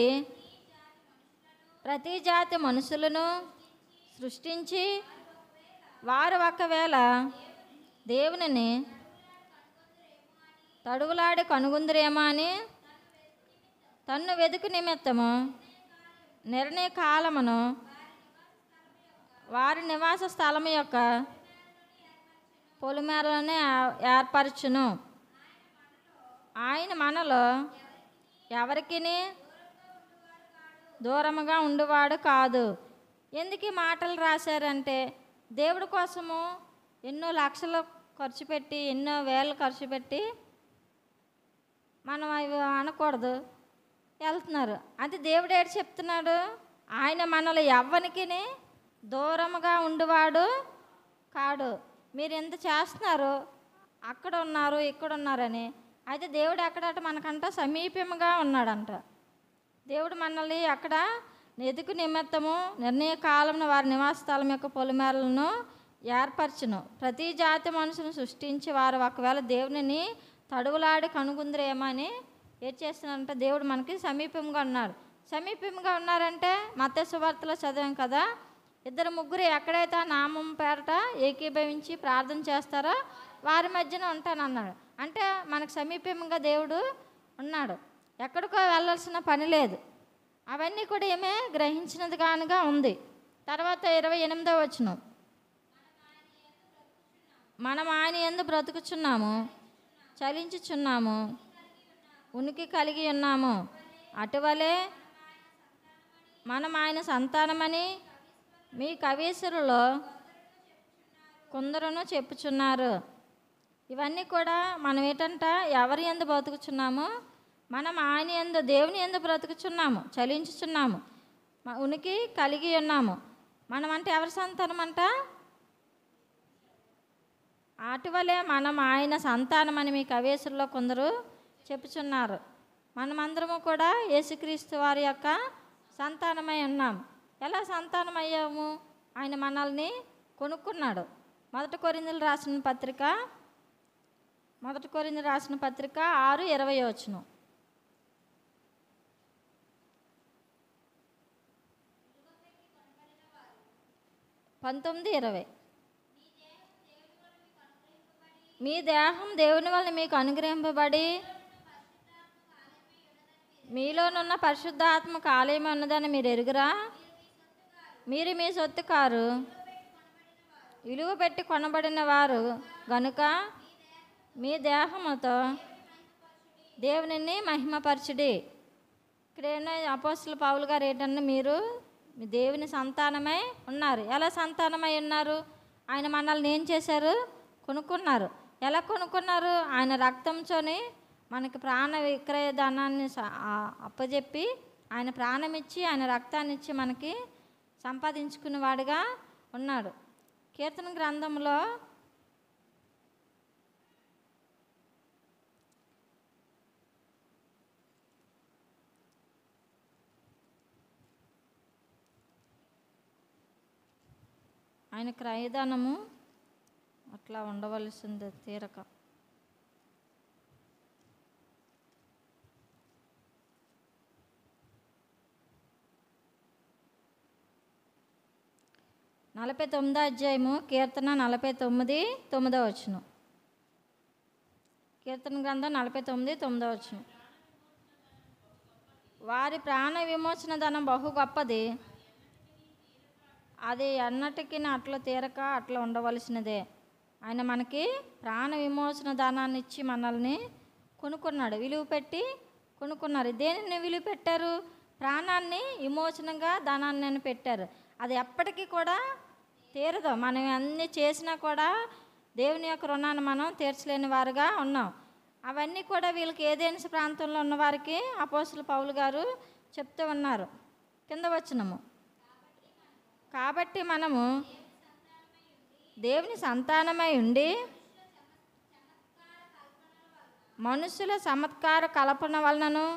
[SPEAKER 1] ప్రతి జాతి మనుషులను సృష్టించి వారు ఒకవేళ దేవునిని తడువులాడి కనుగొందురేమో అని తన్ను వెతుకు నిమిత్తము నిర్ణయ కాలమును వారి నివాస స్థలం యొక్క పొలిమేరలోనే ఏర్పరచును. ఆయన మనలో ఎవరికి దూరముగా ఉండువాడు కాదు. ఎందుకు ఈ మాటలు రాశారంటే దేవుడి కోసము ఎన్నో లక్షలు ఖర్చు పెట్టి ఎన్నో వేలు ఖర్చు పెట్టి మనం అవి అనకూడదు వెళ్తున్నారు. అది దేవుడు ఏడు చెప్తున్నాడు, ఆయన మనలో ఎవ్వనికి దూరముగా ఉండువాడు కాడు. మీరు ఎంత చేస్తున్నారు, అక్కడ ఉన్నారు ఇక్కడ ఉన్నారని. అయితే దేవుడు ఎక్కడట మనకంట సమీపంగా ఉన్నాడంట. దేవుడు మనల్ని అక్కడ ఎదుకు నిమిత్తము నిర్ణయ కాలంలో వారి నివాస స్థలం యొక్క పొలిమేరలను ఏర్పరచును. ప్రతి జాతి మనుషులను సృష్టించి వారు ఒకవేళ దేవునిని తడువులాడి కనుగొందురేమో అని ఏం చేస్తున్నారంటే దేవుడు మనకి సమీపంగా ఉన్నాడు. సమీపంగా ఉన్నారంటే మత్తయి సువార్తలో చదివాం కదా, ఇద్దరు ముగ్గురు ఎక్కడైతే నామం పేరట ఏకీభవించి ప్రార్థన చేస్తారో వారి మధ్యన ఉంటానన్నాడు. అంటే మనకు సమీపంగా దేవుడు ఉన్నాడు, ఎక్కడికో వెళ్ళాల్సిన పని లేదు. అవన్నీ కూడా ఏమే గ్రహించినది కానుగా ఉంది. తర్వాత ఇరవై ఎనిమిదో వచనం, మనం ఆయన యందు బ్రతుకుచున్నాము, చలించుచున్నాము, ఉనికి కలిగి ఉన్నాము. అటువలే మనం ఆయన సంతానమని మీ కవీశ్వరులో కొందరును చెప్పుచున్నారు. ఇవన్నీ కూడా మనం ఏంటంట, ఎవరి యందు బ్రతుకుచున్నాము? మనం ఆయన యందు, దేవుని యందు బ్రతుకుచున్నాము, చలించుచున్నాము, ఉనికి కలిగి ఉన్నాము. మనం అంటే ఎవరి సంతానం అంట? అటువలే మనం ఆయన సంతానమని మీ కవీశ్వరులో కొందరు చెప్పుచున్నారు. మనమందరము కూడా యేసుక్రీస్తు వారి యొక్క సంతానమై ఉన్నాం. ఎలా సంతానం అయ్యాము? ఆయన మనల్ని కొనుక్కున్నాడు. మొదటి కొరింథీయులకు రాసిన పత్రిక మొదటి కొరింథీయులకు రాసిన పత్రిక ఆరు ఇరవై వచనం. పంతొమ్మిది ఇరవై. మీ దేహం దేవుని వల్ల మీకు అనుగ్రహింపబడి మీలోనున్న పరిశుద్ధాత్మక ఆలయం ఉన్నదని మీరు ఎరుగురా? మీరు మీ సొత్తు కారు, విలువ పెట్టి కొనబడిన వారు గనుక మీ దేహముతో దేవునిని మహిమపరచుడి. ఇక్కడేమో అపోస్తలుడు పౌలు గారు ఏంటంటే, మీరు మీ దేవుని సంతానమై ఉన్నారు. ఎలా సంతానమై ఉన్నారు? ఆయన మనల్ని ఏం చేశారు? కొనుక్కున్నారు. ఎలా కొనుక్కున్నారు? ఆయన రక్తంతోని మనకి ప్రాణ విక్రయ ధనాన్ని అప్పచెప్పి ఆయన ప్రాణం ఇచ్చి ఆయన రక్తాన్ని ఇచ్చి మనకి సంపాదించుకునేవాడుగా ఉన్నాడు. కీర్తన గ్రంథంలో ఆయన క్రయధనము అట్లా ఉండవలసింది తీరక. నలభై తొమ్మిదో అధ్యాయము కీర్తన నలభై తొమ్మిది తొమ్మిదో వచనం. కీర్తన గ్రంథం నలభై తొమ్మిది తొమ్మిదో వచనం. వారి ప్రాణ విమోచన ధనం బహు గొప్పది, అది ఎన్నటికీ అట్లా తీరక అట్లా ఉండవలసినదే. ఆయన మనకి ప్రాణ విమోచన ధనాన్ని ఇచ్చి మనల్ని కొనుక్కున్నాడు. విలువ పెట్టి కొనుక్కున్నారు. దేనిని విలువ పెట్టారు? ప్రాణాన్ని విమోచనంగా ధనాన్ని పెట్టారు. అది ఎప్పటికీ కూడా తీరదు. మనం అన్నీ చేసినా కూడా దేవుని యొక్క రుణాన్ని మనం తీర్చలేని వారుగా ఉన్నాం. అవన్నీ కూడా వీళ్ళకి ఏదెన్సు ప్రాంతంలో ఉన్నవారికి అపోస్తలుడు పౌలు గారు చెప్తూ ఉన్నారు. కింద వచనము, కాబట్టి మనము దేవుని సంతానమై ఉండి మనుషుల చమత్కార కల్పన వలనను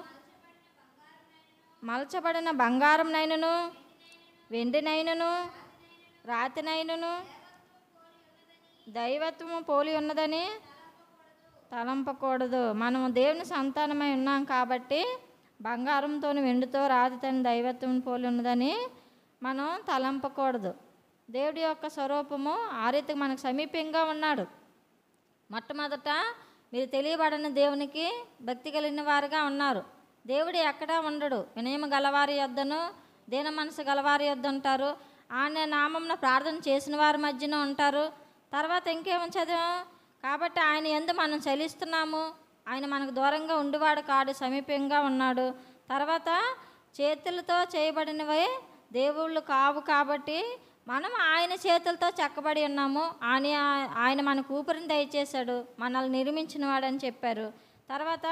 [SPEAKER 1] మలచబడిన బంగారంనైనను వెండినైనను రాతినైనను దైవత్వము పోలి ఉన్నదని తలంపకూడదు. మనము దేవుని సంతానమై ఉన్నాం కాబట్టి బంగారంతో వెండితో రాతితో దైవత్వం పోలి ఉన్నదని మనం తలంపకూడదు. దేవుడి యొక్క స్వరూపము ఆ రీతికి మనకు సమీపంగా ఉన్నాడు. మొట్టమొదట మీరు తెలియబడిన దేవునికి భక్తి కలిగిన వారుగా ఉన్నారు. దేవుడు ఎక్కడా ఉండడు. వినయము గలవారి యొద్దను దీన మనసు గలవారి యొద్ద ఉంటారు. ఆయన నామమున ప్రార్థన చేసిన వారి మధ్యన ఉంటారు. తర్వాత ఇంకేమో చదివాం, కాబట్టి ఆయన యందు మనం చలిస్తున్నాము. ఆయన మనకు దూరంగా ఉండివాడు కాడు, సమీపంగా ఉన్నాడు. తర్వాత చేతులతో చేయబడినవే దేవుళ్ళు కావు కాబట్టి మనం ఆయన చేతులతో చెక్కబడి ఉన్నాము. ఆయన ఆయన మనకు ఊపిరిని దయచేశాడు, మనల్ని నిర్మించిన వాడని చెప్పారు. తర్వాత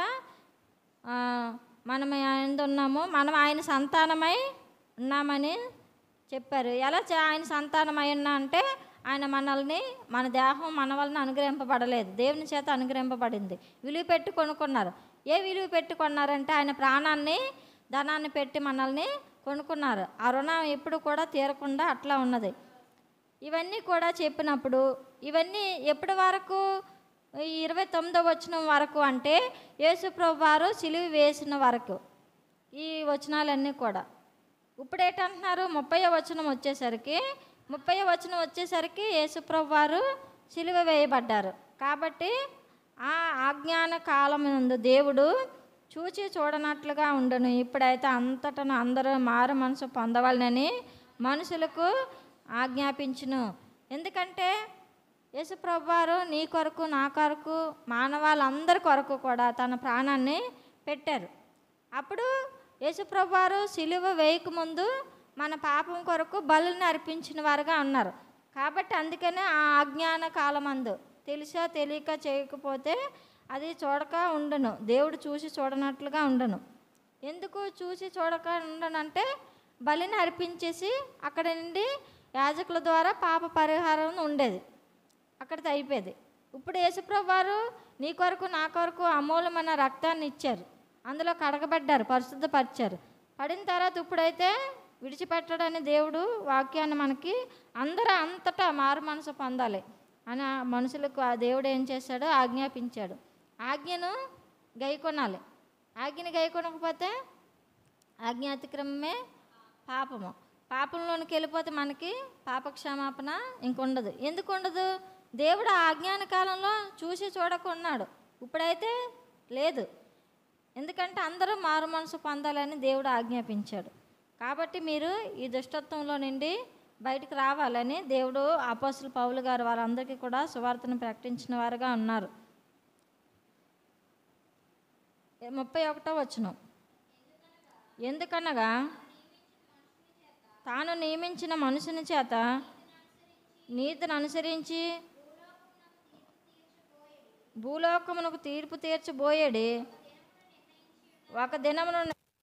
[SPEAKER 1] మనం ఆయన ఉన్నాము, మనం ఆయన సంతానమై ఉన్నామని చెప్పారు. ఎలా ఆయన సంతానమై ఉన్నా అంటే ఆయన మనల్ని, మన దేహం మన వలన అనుగ్రహింపబడలేదు, దేవుని చేత అనుగ్రహింపబడింది. విలువ పెట్టి కొనుక్కున్నారు. ఏ విలువ పెట్టి కొన్నారంటే ఆయన ప్రాణాన్ని ధనాన్ని పెట్టి మనల్ని కొనుక్కున్నారు. ఆ రుణం ఎప్పుడు కూడా తీరకుండా అట్లా ఉన్నది. ఇవన్నీ కూడా చెప్పినప్పుడు ఇవన్నీ ఎప్పటి వరకు? ఇరవై తొమ్మిదో వచనం వరకు, అంటే యేసుప్రభు వారు సిలువ వేసిన వరకు ఈ వచనాలన్నీ కూడా. ఇప్పుడు ఏంటంటున్నారు? ముప్పై వచనం వచ్చేసరికి ముప్పై వచనం వచ్చేసరికి యేసుప్రభు వారు సిలువ వేయబడ్డారు. కాబట్టి ఆ ఆజ్ఞాన కాలం నందు దేవుడు చూచి చూడనట్లుగా ఉండను. ఇప్పుడైతే అంతటను అందరూ మారు మనసు పొందవాలని మనుషులకు ఆజ్ఞాపించును. ఎందుకంటే యేసుప్రభు వారు నీ కొరకు నా కొరకు మానవాళ్ళందరి కొరకు కూడా తన ప్రాణాన్ని పెట్టారు. అప్పుడు యేసుప్రభు వారు సిలువ వేయక ముందు మన పాపం కొరకు బలులను అర్పించిన వారుగా ఉన్నారు. కాబట్టి అందుకనే ఆ అజ్ఞాన కాలమందు తెలిసా తెలియక చేయకపోతే అది చూడక ఉండను, దేవుడు చూసి చూడనట్లుగా ఉండను. ఎందుకు చూసి చూడక ఉండనంటే బలిని అర్పించేసి అక్కడ నుండి యాజకుల ద్వారా పాప పరిహారం ఉండేది, అక్కడితో అయిపోయేది. ఇప్పుడు యేసుప్రభు వారు నీ కొరకు నా కొరకు అమూల్యమైన రక్తాన్ని ఇచ్చారు, అందులో కడగబడ్డారు, పరిశుద్ధపరిచారు. పడిన తర్వాత ఇప్పుడైతే విడిచిపెట్టడని దేవుడు వాక్యాన్ని మనకి అందరూ అంతటా మారు మనసు పొందాలి అని ఆ మనుషులకు ఆ దేవుడు ఏం చేశాడో ఆజ్ఞాపించాడు. ఆజ్ఞను గైకొనాలి. ఆజ్ఞని గైకొనకపోతే ఆజ్ఞ అతిక్రమమే పాపము. పాపంలోనికి వెళ్ళిపోతే మనకి పాపక్షమాపణ ఇంకొండదు. ఎందుకు ఉండదు? దేవుడు ఆ అజ్ఞాన కాలంలో చూసి చూడకున్నాడు, ఇప్పుడైతే లేదు. ఎందుకంటే అందరూ మారు మనసు పొందాలని దేవుడు ఆజ్ఞాపించాడు. కాబట్టి మీరు ఈ దుష్టత్వంలో నుండి బయటకు రావాలని దేవుడు అపోస్తలులు పౌలు గారు వారందరికీ కూడా సువార్తను ప్రకటించిన వారుగా ఉన్నారు. ముప్పై ఒకటో వచనం, ఎందుకనగా తాను నియమించిన మనుషుని చేత నీతిని అనుసరించి భూలోకమునకు తీర్పు తీర్చబోయేడి ఒక దినమును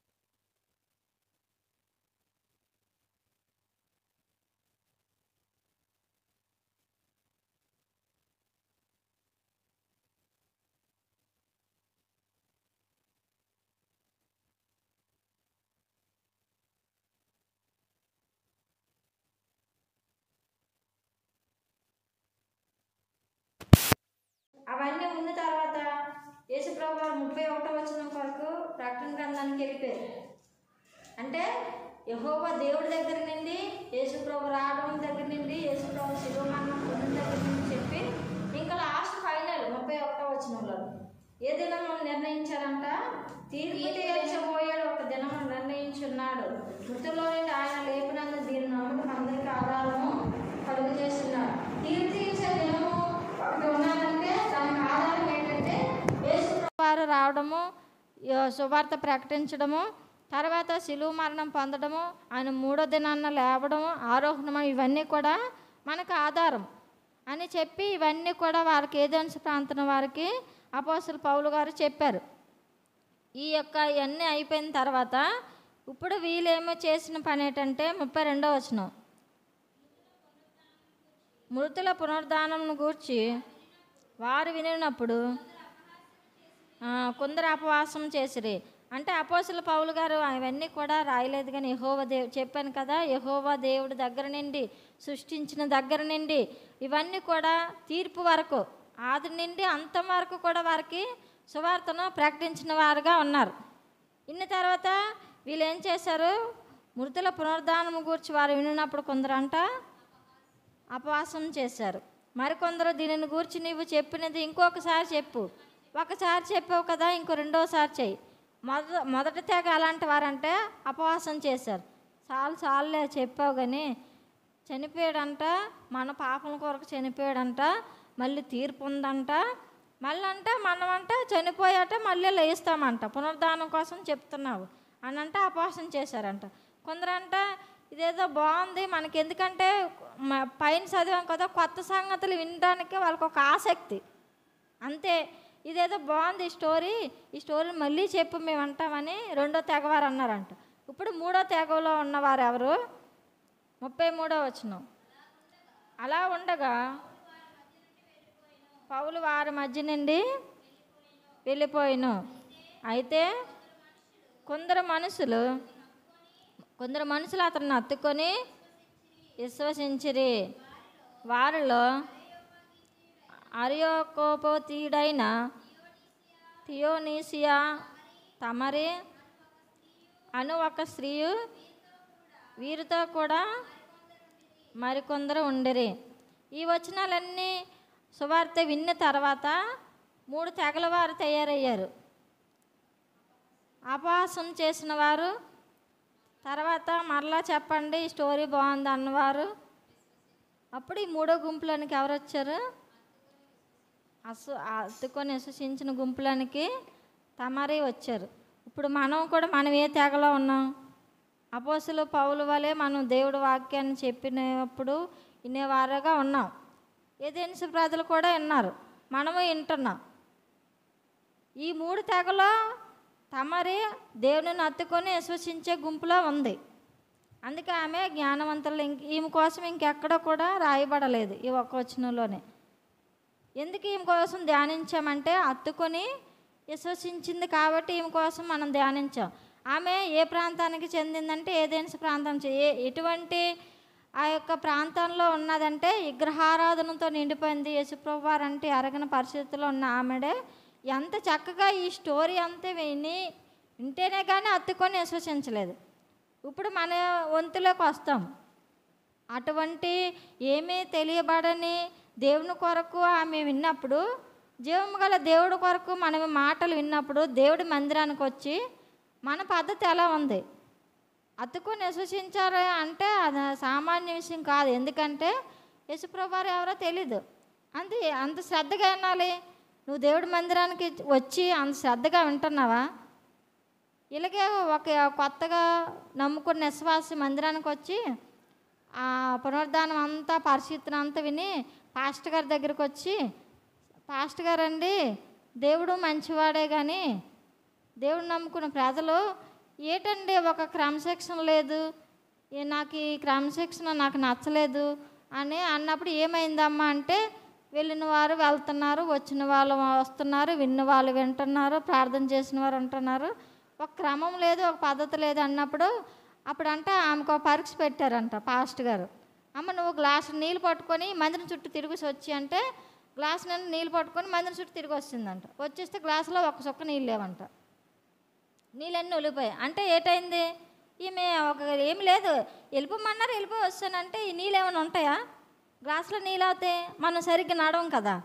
[SPEAKER 1] అవన్నీ ఉన్న తర్వాత యేసుప్రభు వారు ముప్పై ఒకటో వచనం వరకు ప్రకటన గ్రంథానికి వెళ్ళిపోయారు. అంటే యెహోవా దేవుడి దగ్గర నుండి యేసుప్రభు రావడం దగ్గర నుండి యేసుప్రభు శిలువ మరణం పొందిన దగ్గర నుండి చెప్పి ఇంకా లాస్ట్ ఫైనల్ ముప్పై ఒకటో వచనంలో ఏ దినం నిర్ణయించారంట? తీర్పు తీర్చబోయాడు ఒక దినం నిర్ణయించున్నాడు. మృతుల్లో నుండి ఆయన లేపినందు దీని నమ్మకం అందరికీ ఆధారము కలుగు చేస్తున్నాడు. తీర్పు తీర్చే దినము ఒకటి ఉన్నాడంటే దానికి ఆధారం ఏంటంటే యేసుప్రభు వారు రావడము, సువార్త ప్రకటించడము, తర్వాత శిలువ మరణం పొందడము, ఆయన మూడో దినాన్న లేవడము, ఆరోహణము, ఇవన్నీ కూడా మనకు ఆధారం అని చెప్పి ఇవన్నీ కూడా వారికి ఏదెన్సు ప్రాంతం వారికి అపోస్తలులు పౌలు గారు చెప్పారు. ఈ యొక్క ఇవన్నీ అయిపోయిన తర్వాత ఇప్పుడు వీళ్ళేమో చేసిన పని ఏంటంటే ముప్పై రెండో వచనం, మృతుల పునరుద్ధానమును గూర్చి వారు వినినప్పుడు కొందరు అపవాసం చేసిరి. అంటే అపోస్తలులు పౌలు గారు అవన్నీ కూడా రాయలేదు, కానీ యెహోవా దేవు చెప్పాను కదా, యెహోవా దేవుడి దగ్గర నుండి సృష్టించిన దగ్గర నుండి ఇవన్నీ కూడా తీర్పు వరకు ఆది నుండి అంతం వరకు కూడా వారికి సువార్తను ప్రకటించిన వారుగా ఉన్నారు. ఇన్న తర్వాత వీళ్ళు ఏం చేశారు? మృతుల పునరుద్ధానము గురించి వారు వినినప్పుడు కొందరు అంట అపవాసం చేశారు. మరికొందరు దీనిని గూర్చి నీవు చెప్పినది ఇంకొకసారి చెప్పు, ఒకసారి చెప్పావు కదా ఇంకో రెండోసారి చెయ్యి. మొద మొదటి తెగ అలాంటి వారంటే అపవాసం చేశారు. చాలు చాలులే చెప్పావు, కానీ చనిపోయాడంట, మన పాపం కొరకు చనిపోయాడంట, మళ్ళీ తీర్పు ఉందంట, మళ్ళీ అంట మనమంట చనిపోయాట మళ్ళీ లేస్తామంట, పునరుద్ధానం కోసం చెప్తున్నావు అని అంటే అపవాసం చేశారంట. కొందరంట ఇదేదో బాగుంది మనకి, ఎందుకంటే పైన చదివాం కదా, కొత్త సంగతులు వినడానికి వాళ్ళకి ఒక ఆసక్తి అంతే. ఇదేదో బాగుంది స్టోరీ, ఈ స్టోరీ మళ్ళీ చెప్పు మేము అంటామని రెండో తెగవారు అన్నారంట. ఇప్పుడు మూడో తెగలో ఉన్నవారు ఎవరు? ముప్పై మూడో వచనం, అలా ఉండగా పౌలు వారి మధ్య నుండి వెళ్ళిపోయిను. అయితే కొందరు మనుషులు కొందరు మనుషులు అతన్ని హత్తుకొని విశ్వసించిరి. వారిలో అరియోకోపోతీయుడైన థియోనీసియా తమరి అను ఒక స్త్రీయు వీరితో కూడా మరికొందరు ఉండిరి. ఈ వచనాలన్నీ సువార్త విన్న తర్వాత మూడు తెగల వారు తయారయ్యారు. అపవాసం చేసిన వారు, తర్వాత మరలా చెప్పండి ఈ స్టోరీ బాగుంది అన్నవారు. అప్పుడు ఈ మూడో గుంపులోనికి ఎవరు వచ్చారు? అసు అత్తుకొని విశ్వసించిన గుంపులోనికి తమరి వచ్చారు. ఇప్పుడు మనం కూడా మనం ఏ తెగలో ఉన్నాం? అపోస్తుల పౌలు వలె మనం దేవుడి వాక్యాన్ని చెప్పినప్పుడు వినేవారుగా ఉన్నాం. ఏథెన్సు ప్రజలు కూడా విన్నారు, మనము వింటున్నాం. ఈ మూడు తెగలో తమరి దేవుని అత్తుకొని విశ్వసించే గుంపులో ఉంది. అందుకే ఆమె జ్ఞానవంతులు. ఇంక ఈమె కోసం ఇంకెక్కడ కూడా రాయబడలేదు ఈ ఒక్క వచనంలోనే. ఎందుకు ఈమె కోసం ధ్యానించామంటే అత్తుకొని విశ్వసించింది కాబట్టి ఈమె కోసం మనం ధ్యానించాం. ఆమె ఏ ప్రాంతానికి చెందిందంటే ఏథెన్సు ప్రాంతం. ఏ ఎటువంటి ఆ యొక్క ప్రాంతంలో ఉన్నదంటే విగ్రహారాధనతో నిండిపోయింది. యేసుప్రభువు వారు అంటే అరగని పరిస్థితుల్లో ఉన్న ఆమెడే ఎంత చక్కగా ఈ స్టోరీ అంతా విని వింటేనే కానీ అత్తుకొని విశ్వసించలేదు. ఇప్పుడు మన వంతులోకి వస్తాం. అటువంటి ఏమీ తెలియబడని దేవుని కొరకు ఆమె విన్నప్పుడు, జీవము గల దేవుడి కొరకు మనం మాటలు విన్నప్పుడు దేవుడి మందిరానికి వచ్చి మన పద్ధతి ఎలా ఉంది? అత్తుకొని విశ్వసించారు అంటే అది సామాన్య విషయం కాదు. ఎందుకంటే యేసుప్రభువు వారు ఎవరో తెలీదు. అంతే అంత శ్రద్ధగా వినాలి. నువ్వు దేవుడి మందిరానికి వచ్చి అంత శ్రద్ధగా వింటున్నావా? ఇలాగే ఒక కొత్తగా నమ్ముకున్న విశ్వాసి మందిరానికి వచ్చి ఆ పునరుద్ధానం అంతా పరిస్థితిని అంతా విని పాస్టర్ గారి దగ్గరికి వచ్చి, పాస్టర్ గారు అండి దేవుడు మంచివాడే కానీ దేవుడు నమ్ముకున్న ప్రజలు ఏటండి ఒక క్రమశిక్షణ లేదు, నాకు ఈ క్రమశిక్షణ నాకు నచ్చలేదు అని అన్నప్పుడు ఏమైందమ్మా అంటే, వెళ్ళిన వారు వెళ్తున్నారు, వచ్చిన వాళ్ళు వస్తున్నారు, విన్న వాళ్ళు వింటున్నారు, ప్రార్థన చేసిన వారు ఉంటున్నారు, ఒక క్రమం లేదు, ఒక పద్ధతి లేదు అన్నప్పుడు అప్పుడంట ఆమెకు ఒక పరీక్ష పెట్టారంట పాస్టర్ గారు. అమ్మ నువ్వు గ్లాసు నీళ్ళు పట్టుకొని మందిరం చుట్టూ తిరిగి వచ్చి అంటే గ్లాసు నిండా నీళ్ళు పట్టుకొని మందిరం చుట్టూ తిరిగి వచ్చిందంట. వచ్చేస్తే గ్లాసులో ఒక చుక్క నీళ్ళు లేవంట. నీళ్ళన్నీ ఒలిపోయాయి. అంటే ఏటైంది? ఈమె ఒక ఏమి లేదు, వెళ్ళిపోమన్నారు వెళ్ళిపోయి వస్తానంటే ఈ నీళ్ళు ఏమైనా ఉంటాయా? గ్లాసులో నీళ్ళు అవుతాయి, మనం సరిగ్గా నడవం కదా.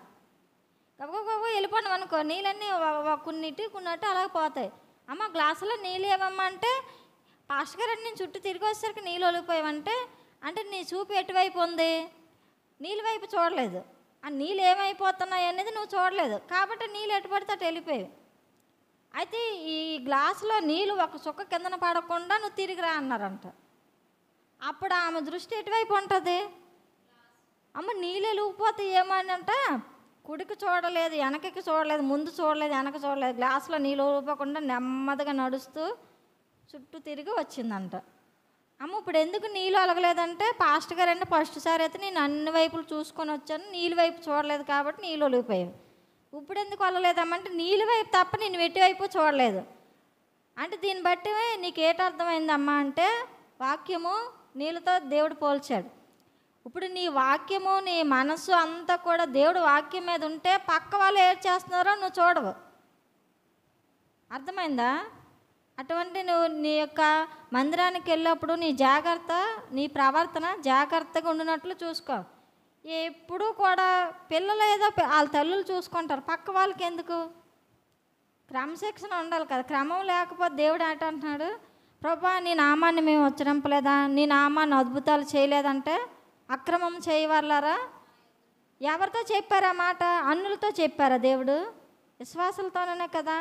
[SPEAKER 1] గబగబ వెళ్ళిపోయినాం అనుకో, నీళ్ళన్నీ కొన్నిటి కొన్నట్టు అలాగే పోతాయి. అమ్మ గ్లాసులో నీళ్ళు ఏమమ్మా అంటే, పాస్టర్ గారు నేను చుట్టూ తిరిగి వచ్చేసరికి నీళ్ళు ఒలిపోయావంటే, అంటే నీ చూపు ఎటువైపు ఉంది? నీళ్ళ వైపు చూడలేదు. ఆ నీళ్ళు ఏమైపోతున్నాయి అనేది నువ్వు చూడలేదు కాబట్టి నీళ్ళు ఎటు పడితే అటు వెళ్ళిపోయావు. అయితే ఈ గ్లాసులో నీళ్ళు ఒక చుక్క కిందన పడకుండా నువ్వు తిరిగి రా అన్నారంట. అప్పుడు ఆమె దృష్టి ఎటువైపు ఉంటుంది? అమ్మ నీళ్ళు వెళ్ళిపోతే ఏమనంట, కుడికి చూడలేదు, వెనకకి చూడలేదు, ముందు చూడలేదు, వెనక చూడలేదు, గ్లాసులో నీళ్ళు ఊరిపోకుండా నెమ్మదిగా నడుస్తూ చుట్టూ తిరిగి వచ్చిందంట. అమ్మ ఇప్పుడు ఎందుకు నీళ్ళు ఒలగలేదంటే, పాస్టర్ గారు అంటే ఫస్ట్ సారి అయితే నేను అన్ని వైపులు చూసుకొని వచ్చాను, నీళ్ళ వైపు చూడలేదు కాబట్టి నీళ్ళు ఒలిగిపోయావు. ఇప్పుడు ఎందుకు ఒలగలేదమ్మంటే నీళ్ళ వైపు తప్ప నేను వెట్టి వైపు చూడలేదు అంటే, దీన్ని బట్టి నీకు ఏట అర్థమైందమ్మా అంటే, వాక్యము నీళ్ళతో దేవుడు పోల్చాడు. ఇప్పుడు నీ వాక్యము నీ మనసు అంతా కూడా దేవుడు వాక్యం మీద ఉంటే పక్క వాళ్ళు ఏం చేస్తున్నారో నువ్వు చూడవు. అర్థమైందా? అటువంటి నువ్వు నీ యొక్క మందిరానికి వెళ్ళినప్పుడు నీ జాగ్రత్త, నీ ప్రవర్తన జాగ్రత్తగా ఉండినట్లు చూసుకో. ఎప్పుడు కూడా పిల్లలు ఏదో వాళ్ళ తల్లులు చూసుకుంటారు, పక్క వాళ్ళకి ఎందుకు? క్రమశిక్షణ ఉండాలి కదా. క్రమం లేకపోతే దేవుడు ఏంటంటున్నాడు, ప్రభా నీ నామాన్ని మేము ఉచ్చరింపలేదా, నీ నామాన్ని అద్భుతాలు చేయలేదంటే అక్రమం చేయవర్లారా? ఎవరితో చెప్పారా మాట? అన్నులతో చెప్పారా దేవుడు? విశ్వాసులతోనే కదా.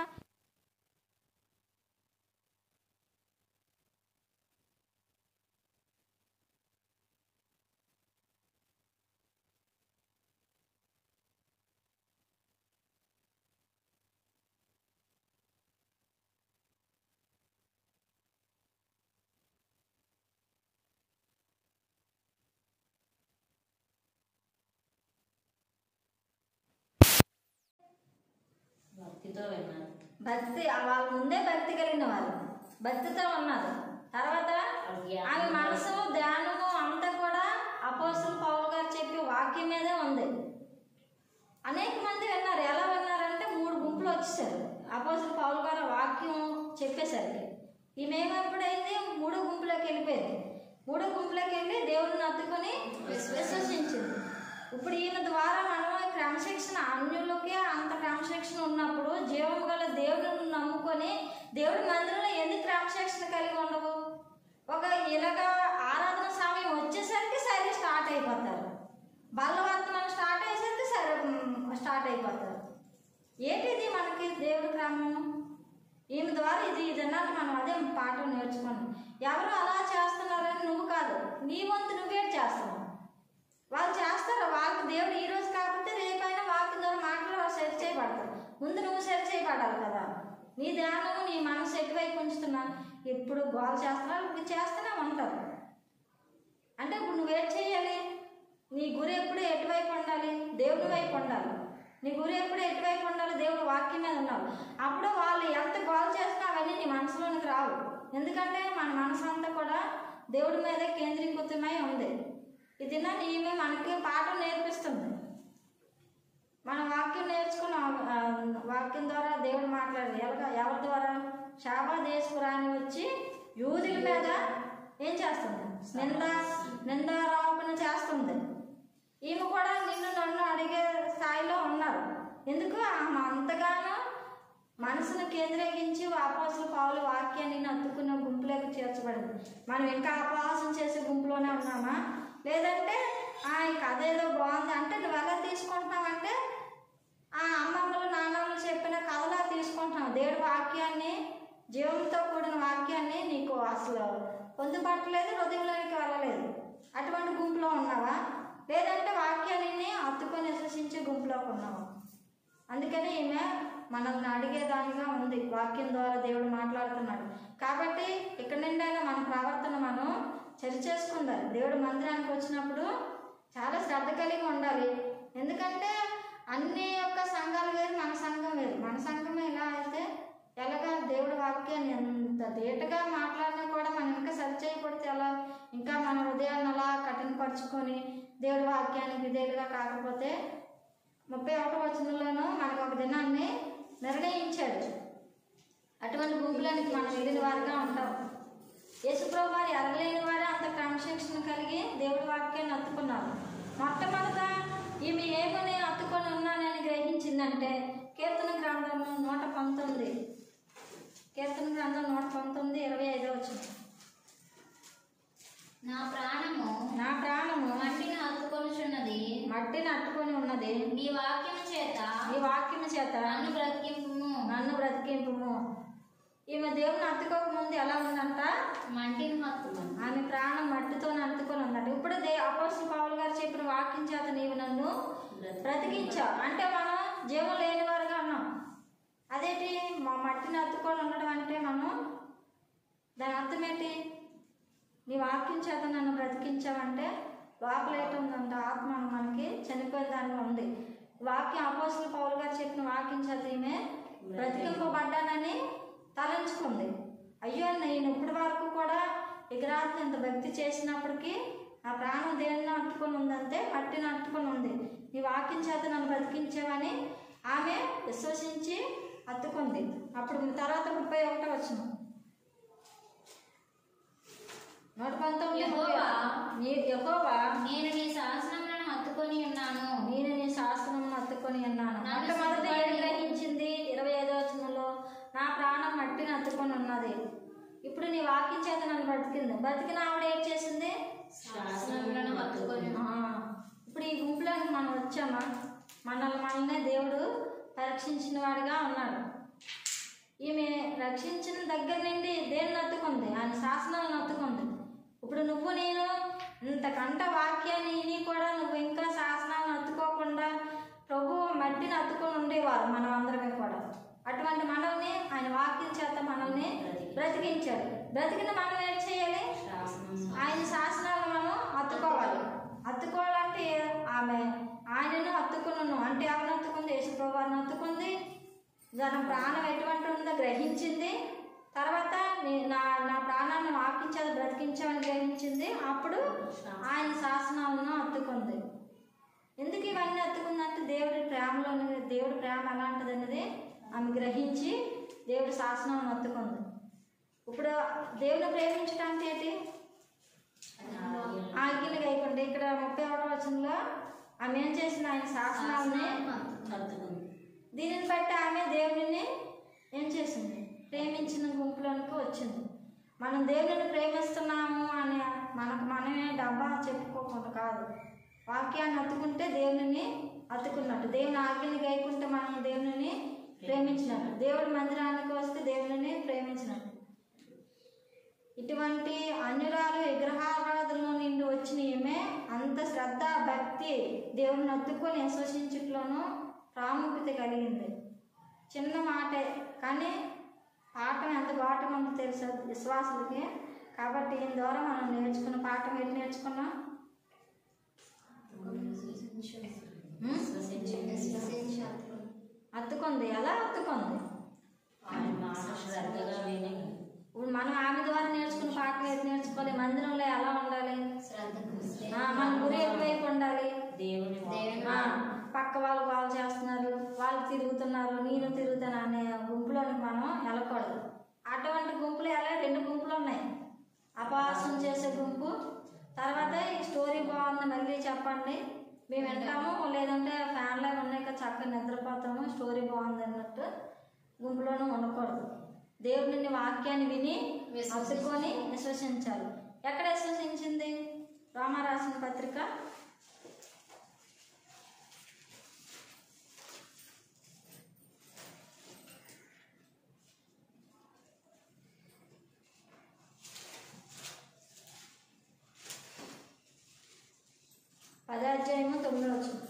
[SPEAKER 1] భక్తి వాళ్ళ ముందే భక్తి కలిగిన వాళ్ళు భక్తితో ఉన్నారు. తర్వాత ఆమె మనసు ధ్యానము అంతా కూడా అపోస్తలుడు పౌలు గారు చెప్పి వాక్యం మీదే ఉంది. అనేక మంది విన్నారు. ఎలా విన్నారంటే మూడు గుంపులు వచ్చేసారు. అపోస్తలుడు పౌలు గారు వాక్యం చెప్పేసరికి ఈమె ఎప్పుడైంది మూడో గుంపులోకి వెళ్ళిపోయింది. మూడో గుంపులోకి వెళ్ళి దేవుడిని అత్తుకొని విశ్వసించింది. ఇప్పుడు ఈయన ద్వారా మనం క్రమశిక్షణ, అన్యులకే అంత క్రమశిక్షణ ఉన్నప్పుడు జీవము గల దేవుడిని నమ్ముకొని దేవుడి మందిరంలో ఎందుకు క్రమశిక్షణ కలిగి ఉండవు? ఒక ఇలాగా ఆరాధన సమయం వచ్చేసరికి సరే స్టార్ట్ అయిపోతారు, బలవర్తమానం స్టార్ట్ అయ్యేసరికి సరే స్టార్ట్ అయిపోతారు. ఏంటిది మనకి దేవుడి క్రమం? ఈమె ద్వారా ఇది ఇదన్నాను మనం అదే పాఠం నేర్చుకోండి. ఎవరు అలా చేస్తున్నారని నువ్వు కాదు, నీ వంతు నువ్వే చేస్తున్నావు. వాళ్ళు చేస్తారు, వాళ్ళకి దేవుడు ఈ రోజు కాకపోతే రేపైనా వాకి ద్వారా మాటలు సరి చేయబడతారు. ముందు నువ్వు సరి చేయబడాలి కదా. నీ ధ్యానం నీ మనసు ఎటువైపు ఉంచుతున్నా, ఇప్పుడు గోల్ చేస్తున్నా ఇప్పుడు చేస్తూనే ఉంటారు. అంటే ఇప్పుడు నువ్వేం చేయాలి? నీ గురి ఎప్పుడు ఎటువైపు ఉండాలి? దేవుడి వైపు ఉండాలి. నీ గురి ఎప్పుడు ఎటువైపు ఉండాలి? దేవుడు వాక్యం మీద ఉండాలి. అప్పుడు వాళ్ళు ఎంత గోల్ చేసినా అవన్నీ నీ మనసులోనికి రావు. ఎందుకంటే మన మనసు అంతా కూడా దేవుడి మీద కేంద్రీకృతమై ఉంది. ఇది ఈమె మనకి పాఠం నేర్పిస్తుంది. మన వాక్యం నేర్చుకున్న వాక్యం ద్వారా దేవుడు మాట్లాడదు. ఎవరి ఎవరి ద్వారా? శాబా దేశపురాణి వచ్చి యూదుల మీద ఏం చేస్తుంది? నింద నిందారోపణ చేస్తుంది. ఈమె కూడా నిన్ను నన్ను అడిగే స్థాయిలో ఉన్నారు. ఎందుకు? ఆమె అంతగానో మనసును కేంద్రీకరించి అపొస్తలుల పౌలు వాక్యాన్ని అత్తుకున్న గుంపులోకి చేర్చబడింది. మనం ఇంకా అపహాసం చేసే గుంపులోనే ఉన్నామా? లేదంటే ఈ కథ ఏదో బాగుంది అంటే నువ్వు ఎలా తీసుకుంటున్నావంటే ఆ అమ్మమ్మలు నాన్నమ్మలు చెప్పిన కథలా తీసుకుంటున్నావు. దేవుడి వాక్యాన్ని, జీవంతో కూడిన వాక్యాన్ని నీకు అసలు పొందుపట్టలేదు, హృదయంలోనికి వెళ్ళలేదు. అటువంటి గుంపులో ఉన్నావా? లేదంటే వాక్యాన్ని అత్తుకొని విశ్వసించే గుంపులోకి ఉన్నావా? అందుకని ఈమె మనల్ని అడిగేదానిగా ఉంది. వాక్యం ద్వారా దేవుడు మాట్లాడుతున్నాడు కాబట్టి ఇక్కడ నుండైనా మన ప్రవర్తన మనం సరి చేసుకుందాం. దేవుడు మందిరానికి వచ్చినప్పుడు చాలా శ్రద్ధ కలిగి ఉండాలి. ఎందుకంటే అన్ని యొక్క సంఘాలు వేరు, మన సంఘం వేరు. మన సంఘమే ఇలా అయితే ఎలాగా? దేవుడి వాక్యాన్ని ఎంత ధీటుగా మాట్లాడినా కూడా మనం ఇంకా సరి చేయకూడదు. ఎలా ఇంకా మన హృదయాన్ని అలా కఠినపరుచుకొని దేవుడి వాక్యానికి విధేయులుగా కాకపోతే ముప్పై ఒకటో వచనంలోనూ మనకు ఒక దినాన్ని నిర్ణయించాడు. అటువంటి గుంపులోనికి మనం వెళ్ళిన వారుగా ఉంటాం. యేసుప్రభు వారు ఎరగలేని వారే అంత క్రమశిక్షణ కలిగి దేవుడి వాక్యాన్ని అత్తుకున్నారు. మొట్టమొదట ఈమె ఏమని అత్తుకొని ఉన్నానని గ్రహించిందంటే కీర్తన గ్రంథము నూట పంతొమ్మిది కీర్తన గ్రంథం నూట పంతొమ్మిది ఇరవై ఐదో వచ్చింది.
[SPEAKER 2] నా ప్రాణము
[SPEAKER 1] నా ప్రాణము
[SPEAKER 2] మట్టిని అత్తుకొనుచున్నది
[SPEAKER 1] మట్టిని అట్టుకొని ఉన్నది.
[SPEAKER 2] నీ వాక్యము చేత
[SPEAKER 1] నీ వాక్యము చేత
[SPEAKER 2] నన్ను బ్రతికింపుము
[SPEAKER 1] నన్ను బ్రతికింపుము. ఈమె దేవుని అత్తుకోక ముందు ఎలా ఉందంట?
[SPEAKER 2] మట్టిని హత్తుకొని.
[SPEAKER 1] ఆమె ప్రాణం మట్టితో అత్తుకొని ఉందంట. ఇప్పుడు దే అపొస్తలుల పౌలు గారు చెప్పిన వాక్యం చేత నీవు నన్ను బ్రతికించావు అంటే మనం జీవం లేని వారుగా ఉన్నాం. అదేంటి? మా మట్టిని అత్తుకొని ఉండడం అంటే మనం దాని అర్థం ఏంటి? నీ వాక్యం చేత నన్ను బ్రతికించావంటే లోపల ఏంటి ఉందంట? ఆత్మ మనకి చనిపోయిన దానిలో ఉంది. వాక్యం అపొస్తలుల పౌలు గారు చెప్పిన వాక్యం చేత ఈమె బ్రతికింపబడ్డానని తలంచుకుంది. అయ్యో నేను ఇప్పటి వరకు కూడా విగ్రహాలను ఇంత భక్తి చేసినప్పటికీ నా ప్రాణం దేన్ని అట్టుకొని ఉందంటే మట్టిని అట్టుకొని ఉంది. నీ వాక్యం చేత నన్ను బ్రతికించావని ఆమె విశ్వసించి అత్తుకుంది. అప్పుడు తర్వాత ముప్పై ఒకటో వచ్చిన నూట పంతొమ్మిది యెహోవా
[SPEAKER 2] నేను నీ శాసనములను హత్తుకొని ఉన్నాను
[SPEAKER 1] నేను నీ శాసనమును హత్తుకొని ఉన్నాను. మొట్టమొదట ఏం గ్రహించింది? ఇరవై ఐదో వచనంలో నా ప్రాణం మట్టిని హత్తుకొని ఉన్నది. ఇప్పుడు నీ వాక్యం చేత నన్ను బ్రతికింది. బ్రతికిన ఆవిడ ఏం చేసింది?
[SPEAKER 2] శాసనములను హత్తుకొని.
[SPEAKER 1] ఇప్పుడు ఈ గుంపులోకి మనం వచ్చామా? మనల్ని మనల్నే దేవుడు పరీక్షించిన వాడిగా ఉన్నాడు. ఈమె రక్షించిన దగ్గర నుండి దేన్ని నత్తుకుంది? ఆయన శాసనాలను నత్తుకుంది. ఇప్పుడు నువ్వు నేను ఇంతకంట వాక్యాన్ని విని కూడా నువ్వు ఇంకా శాసనాలను అత్తుకోకుండా ప్రభు మట్టిని అత్తుకొని ఉండేవారు మనం అందరమే కూడా. అటువంటి మనల్ని ఆయన వాక్యం చేత మనల్ని బ్రతికించాడు. బ్రతికిన మనం ఏం చేయాలి? ఆయన శాసనాలను మనం అత్తుకోవాలి. అత్తుకోవాలంటే ఆమె ఆయనను అత్తుకున్నాను అంటే ఎవరిని అత్తుకుంది? యేసుప్రభు వారిని అత్తుకుంది. తన ప్రాణం ఎటువంటి ఉందో గ్రహించింది. తర్వాత నా నా ప్రాణాన్ని వాక్యం చేత బ్రతికించామని గ్రహించింది. అప్పుడు ఆయన శాసనాలను అత్తుకుంది. ఎందుకు ఇవన్నీ అత్తుకుందంటే దేవుడి ప్రేమలో దేవుడి ప్రేమ ఎలాంటిది అనేది ఆమె గ్రహించి దేవుడి శాసనాలను అత్తుకుంది. ఇప్పుడు దేవుని ప్రేమించడానికి ఏంటి? ఆజ్ఞలు గైకుంటే ఇక్కడ ముప్పై ఒకటో వచనంలో ఆమె ఏం చేసింది? ఆయన శాసనాలని దీనిని బట్టి ఆమె దేవుడిని ఏం చేసింది? ప్రేమించిన గుంపులోనికి వచ్చింది. మనం దేవుని ప్రేమిస్తున్నాము అని మనకు మనమే డబ్బా చెప్పుకోకుండా కాదు. వాక్యాన్ని అతుకుంటే దేవుని అతుకున్నట్టు, దేవుని ఆజ్ఞని గైకుంటే మనం దేవుని ప్రేమించినట్టు, దేవుడి మందిరానికి వస్తే దేవుని ప్రేమించినట్టు. ఇటువంటి అన్యురాలు విగ్రహారాధనలో నుండి వచ్చిన ఈమె అంత శ్రద్ధ భక్తి దేవుని అత్తుకొని విశ్వసించుట్లోనూ ప్రాముఖ్యత కలిగింది. చిన్న మాటే కానీ పాఠం ఎంత ఘాటుగా ఉందో తెలుసా విశ్వాసులకి. కాబట్టి దీని ద్వారా మనం నేర్చుకున్న పాఠం ఎటు నేర్చుకున్నాం? అత్తుకుంది. ఎలా అత్తుకుంది? ఇప్పుడు మనం ఆమె ద్వారా నేర్చుకున్న పాఠం ఎటు నేర్చుకోవాలి? మందిరంలో ఎలా ఉండాలి? మన గురి ఎటువైపు ఉండాలి? పక్క వాళ్ళు వాళ్ళు చేస్తున్నారు, వాళ్ళు తిరుగుతున్నారు, నేను తిరుగుతాను అనే గుంపులోనికి మనం వెళ్ళకూడదు. అటువంటి గుంపులు ఎలా? రెండు గుంపులు ఉన్నాయి. అపహాసం చేసే గుంపు, తర్వాత ఈ స్టోరీ బాగుంది మళ్ళీ చెప్పండి మేము వింటాము, లేదంటే ఫ్యాన్లో ఉన్నాయి కదా చక్కగా నిద్రపోతాము, స్టోరీ బాగుంది అన్నట్టు గుంపులోనూ ఉండకూడదు. దేవుడిని వాక్యాన్ని విని అతుక్కొని విశ్వసించాలి. ఎక్కడ విశ్వసించింది? రోమా రాసిన పత్రిక పదాధ్యాయము తొమ్మిదో వచనం.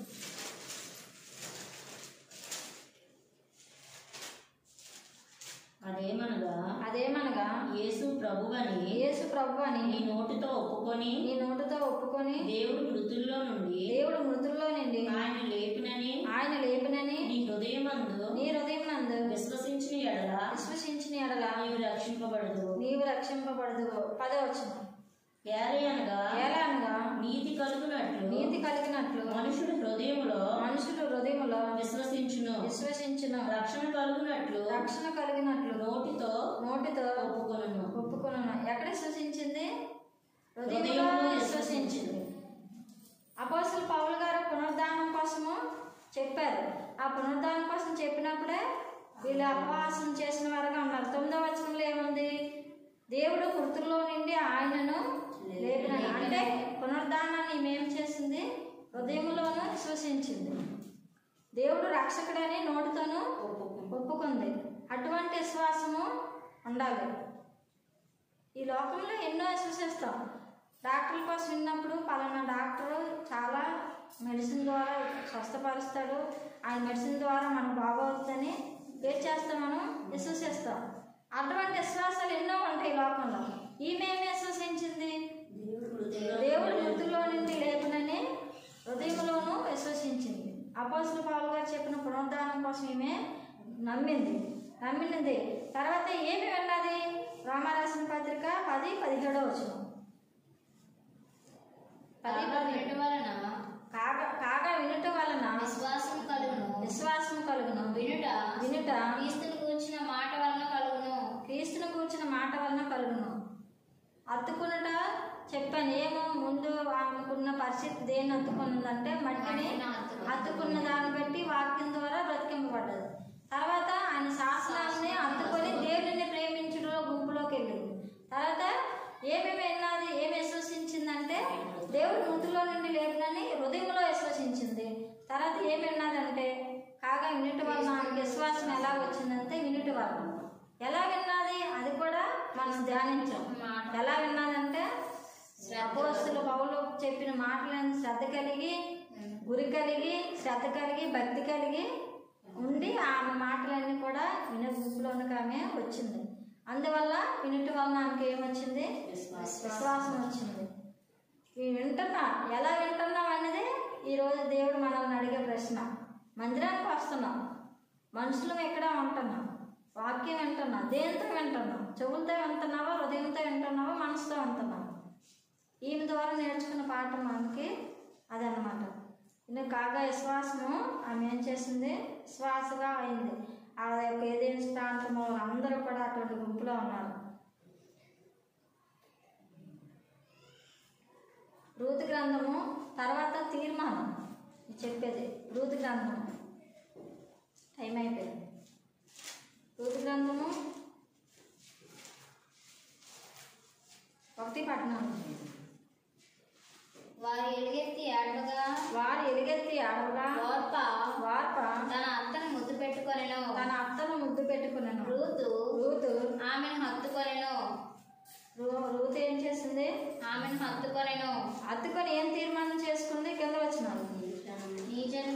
[SPEAKER 3] అదేమనగా
[SPEAKER 1] అదేమనగా
[SPEAKER 3] యేసు ప్రభువని
[SPEAKER 1] యేసు ప్రభు అని
[SPEAKER 3] నీ నోటితో ఒప్పుకొని
[SPEAKER 1] నీ నోటితో ఒప్పుకొని
[SPEAKER 3] దేవుడు మృతుల్లో నుండి
[SPEAKER 1] దేవుడు మృతుల్లో నుండి
[SPEAKER 3] ఆయన లేపినని
[SPEAKER 1] ఆయన లేపినని
[SPEAKER 3] నీ హృదయమందు
[SPEAKER 1] నీ హృదయం నందు
[SPEAKER 3] విశ్వసించిన ఎడల
[SPEAKER 1] విశ్వసించిన ఎడల
[SPEAKER 3] నీవు రక్షింపబడదు.
[SPEAKER 1] నీవు రక్షింపబడదు. పదో వచనం.
[SPEAKER 3] ఏలే అనగా
[SPEAKER 1] ఎలా అనగా
[SPEAKER 3] నీతి కలుగునట్లు
[SPEAKER 1] నీతి కలిగినట్లు
[SPEAKER 3] మనుషుడు హృదయములో
[SPEAKER 1] మనుషులు హృదయములో
[SPEAKER 3] విశ్వసించును
[SPEAKER 1] విశ్వసించును
[SPEAKER 3] రక్షణ కలుగునట్లు
[SPEAKER 1] రక్షణ కలిగినట్లు
[SPEAKER 3] నోటితో
[SPEAKER 1] నోటితో
[SPEAKER 3] ఒప్పుకొనును.
[SPEAKER 1] ఒప్పుకొనును. ఎక్కడ విశ్వసించింది? హృదయంలో
[SPEAKER 3] హృదయంలో
[SPEAKER 1] విశ్వసించింది. అపోస్తలుడు పౌలు గారు పునరుద్ధానం కోసము చెప్పారు. ఆ పునరుద్ధానం కోసం చెప్పినప్పుడే వీళ్ళు అపవాసం చేసిన వారుగా ఉన్నారు. తొమ్మిదవ వచనంలో ఏముంది? దేవుడు మృతుల్లో నుండి ఆయనను లేపిన, అంటే పునరుద్ధానాన్ని ఏం చేసింది? హృదయంలోనూ విశ్వసించింది. దేవుడు రక్షకుడని నోటితోనూ ఒప్పుకుంది. అటువంటి విశ్వాసము ఉండాలి. ఈ లోకంలో ఎన్నో విశ్వసిస్తాం. డాక్టర్ల కోసం విన్నప్పుడు పలానా డాక్టరు చాలా మెడిసిన్ ద్వారా స్వస్థపరుస్తాడు, ఆయన మెడిసిన్ ద్వారా మనం బాగవుతుందని ఏం చేస్తాం? మనం విశ్వసిస్తాం. అటువంటి విశ్వాసాలు ఎన్నో ఉంటాయి లోకంలో. ఈమె ఏమి విశ్వసించింది? దేవుడు మృతుల్లో నుండి లేపునని హృదయంలోనూ విశ్వసించింది. అపోస్తలుడు పౌలు గారు చెప్పిన పునరుద్ధానం కోసం ఈమె నమ్మింది నమ్మినది తర్వాత ఏమి విన్నది? రోమా రాసిన పత్రిక పది పదిహేడో వచనం. పది
[SPEAKER 2] వినుట వలన
[SPEAKER 1] కాగా కాగా వినుట వలన
[SPEAKER 2] విశ్వాసం కలుగును.
[SPEAKER 1] విశ్వాసం కలుగును.
[SPEAKER 2] వినుట
[SPEAKER 1] వినుట
[SPEAKER 2] క్రీస్తును కూర్చిన మాట వలన కలుగును.
[SPEAKER 1] క్రీస్తును కూర్చిన మాట వలన కలుగును. అత్తుకునుట చెప్పాను. ఏమో ముందు ఆమెకున్న పరిస్థితి దేన్ని అత్తుకున్నదంటే మట్టిని అత్తుకున్న దాన్ని బట్టి వాక్యం ద్వారా బ్రతికింపబడ్డది. తర్వాత ఆయన శాసనాన్ని అత్తుకొని దేవుడిని ప్రేమించడంలో గుంపులోకి వెళ్ళింది. తర్వాత ఏమేమి విన్నది? ఏమి విశ్వసించిందంటే దేవుడు మృతుల్లో నుండి లేపినని హృదయంలో విశ్వసించింది. తర్వాత ఏమి విన్నదంటే కాగా వినుట వలన ఆమెకి విశ్వాసం ఎలా వచ్చిందంటే వినుట వలన. ఎలా విన్నది? అది కూడా మనం ధ్యానించాం. ఎలా విన్నదంటే అపోస్తలుడు పౌలు చెప్పిన మాటలను శ్రద్ధ కలిగి, గురి కలిగి, శ్రద్ధ కలిగి, భక్తి కలిగి ఉండి ఆమె మాటలన్నీ కూడా విన గుంపులోనికి ఆమె వచ్చింది. అందువల్ల వినుట వలన ఆమెకి ఏమొచ్చింది? విశ్వాసం వచ్చింది. వింటున్నా ఎలా వింటున్నాం అనేది ఈరోజు దేవుడు మనల్ని అడిగే ప్రశ్న. మందిరానికి వస్తున్నాం, మనుషులం ఎక్కడ ఉంటున్నాం, వాక్యం వింటున్నాం, దేంతో వింటున్నాం? చెవులతో వింటున్నావా, హృదయంతో వింటున్నావా, మనసుతో వింటున్నావా? ఈమె ద్వారా నేర్చుకున్న పాఠం మనకి అదనమాట. ఇంకా కాగా విశ్వాసము ఆమె ఏం చేసింది? విశ్వాసగా అయింది. ఆ యొక్క ఏదైనా ప్రాంతంలో అందరూ కూడా అటువంటి గుంపులో ఉన్నారు. రూతు గ్రంథము తర్వాత తీర్మానం చెప్పేది. రూతు గ్రంథము టైం అయిపోయింది. రూతు గ్రంథము ఒకటి పట్టణాలు.
[SPEAKER 2] వారు ఎలుగెత్తి ఏడవగా
[SPEAKER 1] వారు ఎలుగెత్తి ఆడవగా
[SPEAKER 2] ఓర్ప
[SPEAKER 1] వార్ప
[SPEAKER 2] తన అత్తను ముద్దు పెట్టుకొనెను.
[SPEAKER 1] తన అత్తను ముద్దు పెట్టుకున్నాను.
[SPEAKER 2] రూతు
[SPEAKER 1] రూతు
[SPEAKER 2] ఆమెను హత్తుకొనెను.
[SPEAKER 1] రూ- రూతు ఏం చేసింది?
[SPEAKER 2] ఆమెను హత్తుకొనెను.
[SPEAKER 1] అత్తుకొని ఏం తీర్మానం చేసుకుంది? కింద వచ్చినారు
[SPEAKER 2] నీ జన్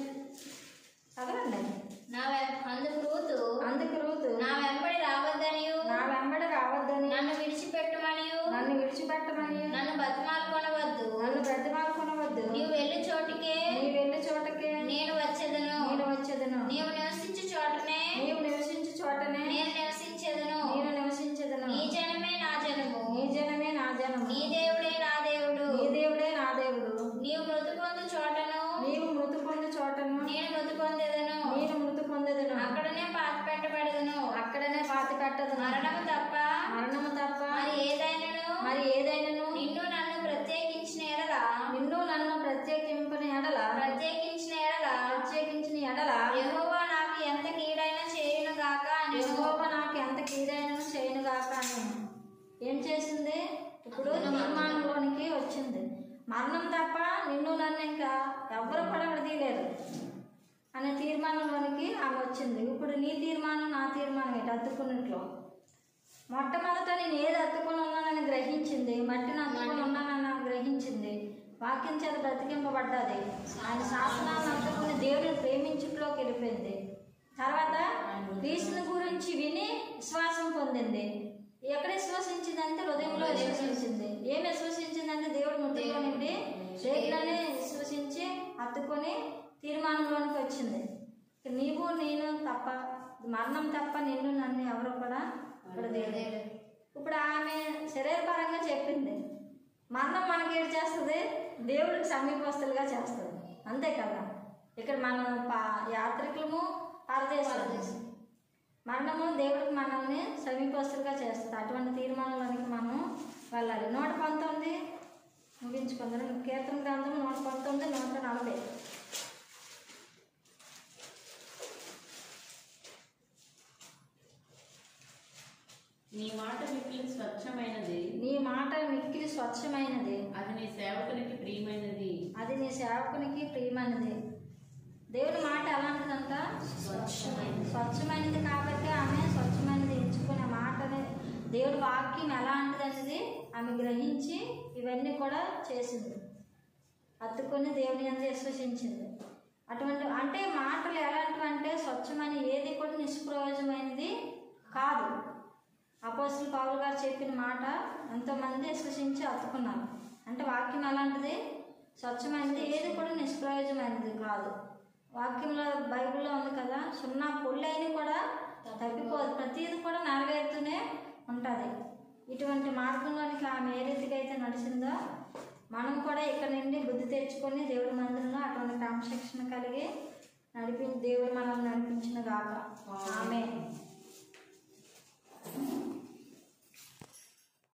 [SPEAKER 1] చదవండి.
[SPEAKER 2] నా వెం- అందుకు రూతు
[SPEAKER 1] అందుకు రూతు
[SPEAKER 2] నా వెంబడి రావద్దనియు
[SPEAKER 1] నా వెంబడి రావద్దని
[SPEAKER 2] నన్ను విడిచిపెట్టమనియు
[SPEAKER 1] నన్ను విడిచిపెట్టమని
[SPEAKER 2] నన్ను బతిమాలుకొనవద్దు.
[SPEAKER 1] నన్ను బ్రతిమాలుకొనవద్దు.
[SPEAKER 2] నీవు వెళ్ళు చోటికే
[SPEAKER 1] నీ వెళ్ళే చోటకే
[SPEAKER 2] నేను వచ్చేదను.
[SPEAKER 1] నేను వచ్చేదను.
[SPEAKER 2] నీవు నివసించు చోటనే
[SPEAKER 1] నీవు నివసించు చోటనే
[SPEAKER 2] నేను నివసించేదను.
[SPEAKER 1] నేను నివసించదను.
[SPEAKER 2] నీ జనమే నా జనము.
[SPEAKER 1] నీ జనమే నా జనము.
[SPEAKER 2] నీ దేవుడే నా దేవుడు.
[SPEAKER 1] నీ దేవుడే నా దేవుడు.
[SPEAKER 2] నీవు మృతి పొందు చోటను
[SPEAKER 1] నీవు మృతి పొందు చోటను
[SPEAKER 2] నేను మృతి పొందేదను.
[SPEAKER 1] నేను మృతి పొందెదను.
[SPEAKER 2] అక్కడనే పాతి పెట్టబడదును.
[SPEAKER 1] అక్కడనే పాతి కట్టదు.
[SPEAKER 2] మరణము తప్ప
[SPEAKER 1] మరణము తప్ప
[SPEAKER 2] మరి ఏదైనను
[SPEAKER 1] మరి ఏదైనాను
[SPEAKER 2] నిన్ను నన్ను ప్రత్యేకించిన ఎడల
[SPEAKER 1] నిన్ను నన్ను ప్రత్యేకింపని ఎడల
[SPEAKER 2] ప్రత్యేకించిన ఎడల
[SPEAKER 1] ప్రత్యేకించిన ఎడల
[SPEAKER 2] యెహోవా నాకు ఎంత కీడైనా చేయును గాక అని
[SPEAKER 1] యెహోవా నాకు ఎంత కీడైనను చేయనుగాక అని ఏం చేసింది? ఇప్పుడు తీర్మానంలోనికి వచ్చింది. మరణం తప్ప నిన్ను నన్ను ఇంకా ఎవ్వరు కూడా విడదీయలేరు అనే తీర్మానంలోనికి ఆమె వచ్చింది. ఇప్పుడు నీ తీర్మానం నా తీర్మానం ఏంటి? అద్దుకున్నట్లో మొట్టమొదట నేను ఏది అత్తుకొని ఉన్నానని గ్రహించింది. మట్టిని అత్తుకొని ఉన్నానని గ్రహించింది. వాక్యం చేత బ్రతికింపబడ్డది. ఆయన శాసనాలను అత్తుకుని దేవుడిని ప్రేమించుట్లోకి వెళ్ళిపోయింది. తర్వాత క్రీస్తుని గురించి విని విశ్వాసం పొందింది. ఎక్కడ విశ్వసించిందంటే హృదయంలో విశ్వసించింది. ఏం విశ్వసించిందంటే దేవుడి ముద్రలో నుండి దేవుడిని విశ్వసించి అత్తుకొని తీర్మానంలోనికి వచ్చింది. నీవు నేను తప్ప మరణం తప్ప నిన్ను నన్ను ఎవరు కూడా విడదీయలేరు. ఇప్పుడు ఆమె శరీరపరంగా చెప్పింది. మరణం మనకి ఏడు చేస్తుంది? దేవుడికి సమీపస్తులుగా చేస్తుంది. అంతే కదా. ఇక్కడ మనం పా యాత్రికులము పరదేశాలు. మరణము దేవుడికి మనల్ని సమీపస్తులుగా చేస్తుంది. అటువంటి తీర్మానంలోనికి మనం వెళ్ళాలి. నూట పంతొమ్మిది ముగించుకుందాం. కీర్తన గ్రంథం నూట పంతొమ్మిది నూట నలభై
[SPEAKER 3] నీ మాట మిక్కిలి స్వచ్ఛమైనది.
[SPEAKER 1] నీ మాట మిక్కిలి స్వచ్ఛమైనది.
[SPEAKER 3] అది నీ సేవకునికి ప్రియమైనది.
[SPEAKER 1] అది నీ సేవకునికి ప్రియమైనది. దేవుడి మాట ఎలాంటిదంట?
[SPEAKER 3] స్వచ్ఛమైనది.
[SPEAKER 1] స్వచ్ఛమైనది కాబట్టి ఆమె స్వచ్ఛమైనది ఎంచుకునే మాటని దేవుడి వాక్యం ఎలాంటిది అనేది ఆమె గ్రహించి ఇవన్నీ కూడా చేసింది. హత్తుకొని దేవుని యందు విశ్వసించింది. అటువంటి అంటే మాటలు ఎలాంటివి అంటే స్వచ్ఛమైన ఏది కూడా నిష్ప్రయోజనమైనది కాదు. అపోస్తలుడు పౌలు గారు చెప్పిన మాట ఎంతోమంది విశ్వసించి హత్తుకున్నారు. అంటే వాక్యం ఎలాంటిది? స్వచ్ఛమైనది. ఏది కూడా నిష్ప్రయోజనమైనది కాదు. వాక్యంలో బైబిల్లో ఉంది కదా, సున్నా పొల్లైన కూడా తప్పిపోదు, ప్రతిది కూడా నెరవేరుతూనే ఉంటుంది. ఇటువంటి మార్గంలోనికి ఆమె ఏ రీతిగా అయితే నడిచిందో మనం కూడా ఇక్కడ నుండి బుద్ధి తెచ్చుకొని దేవుడి మందిరంలో అటువంటి క్రమశిక్షణ కలిగి నడిపి దేవుడు మనల్ని నడిపించిన గాక. ఆమె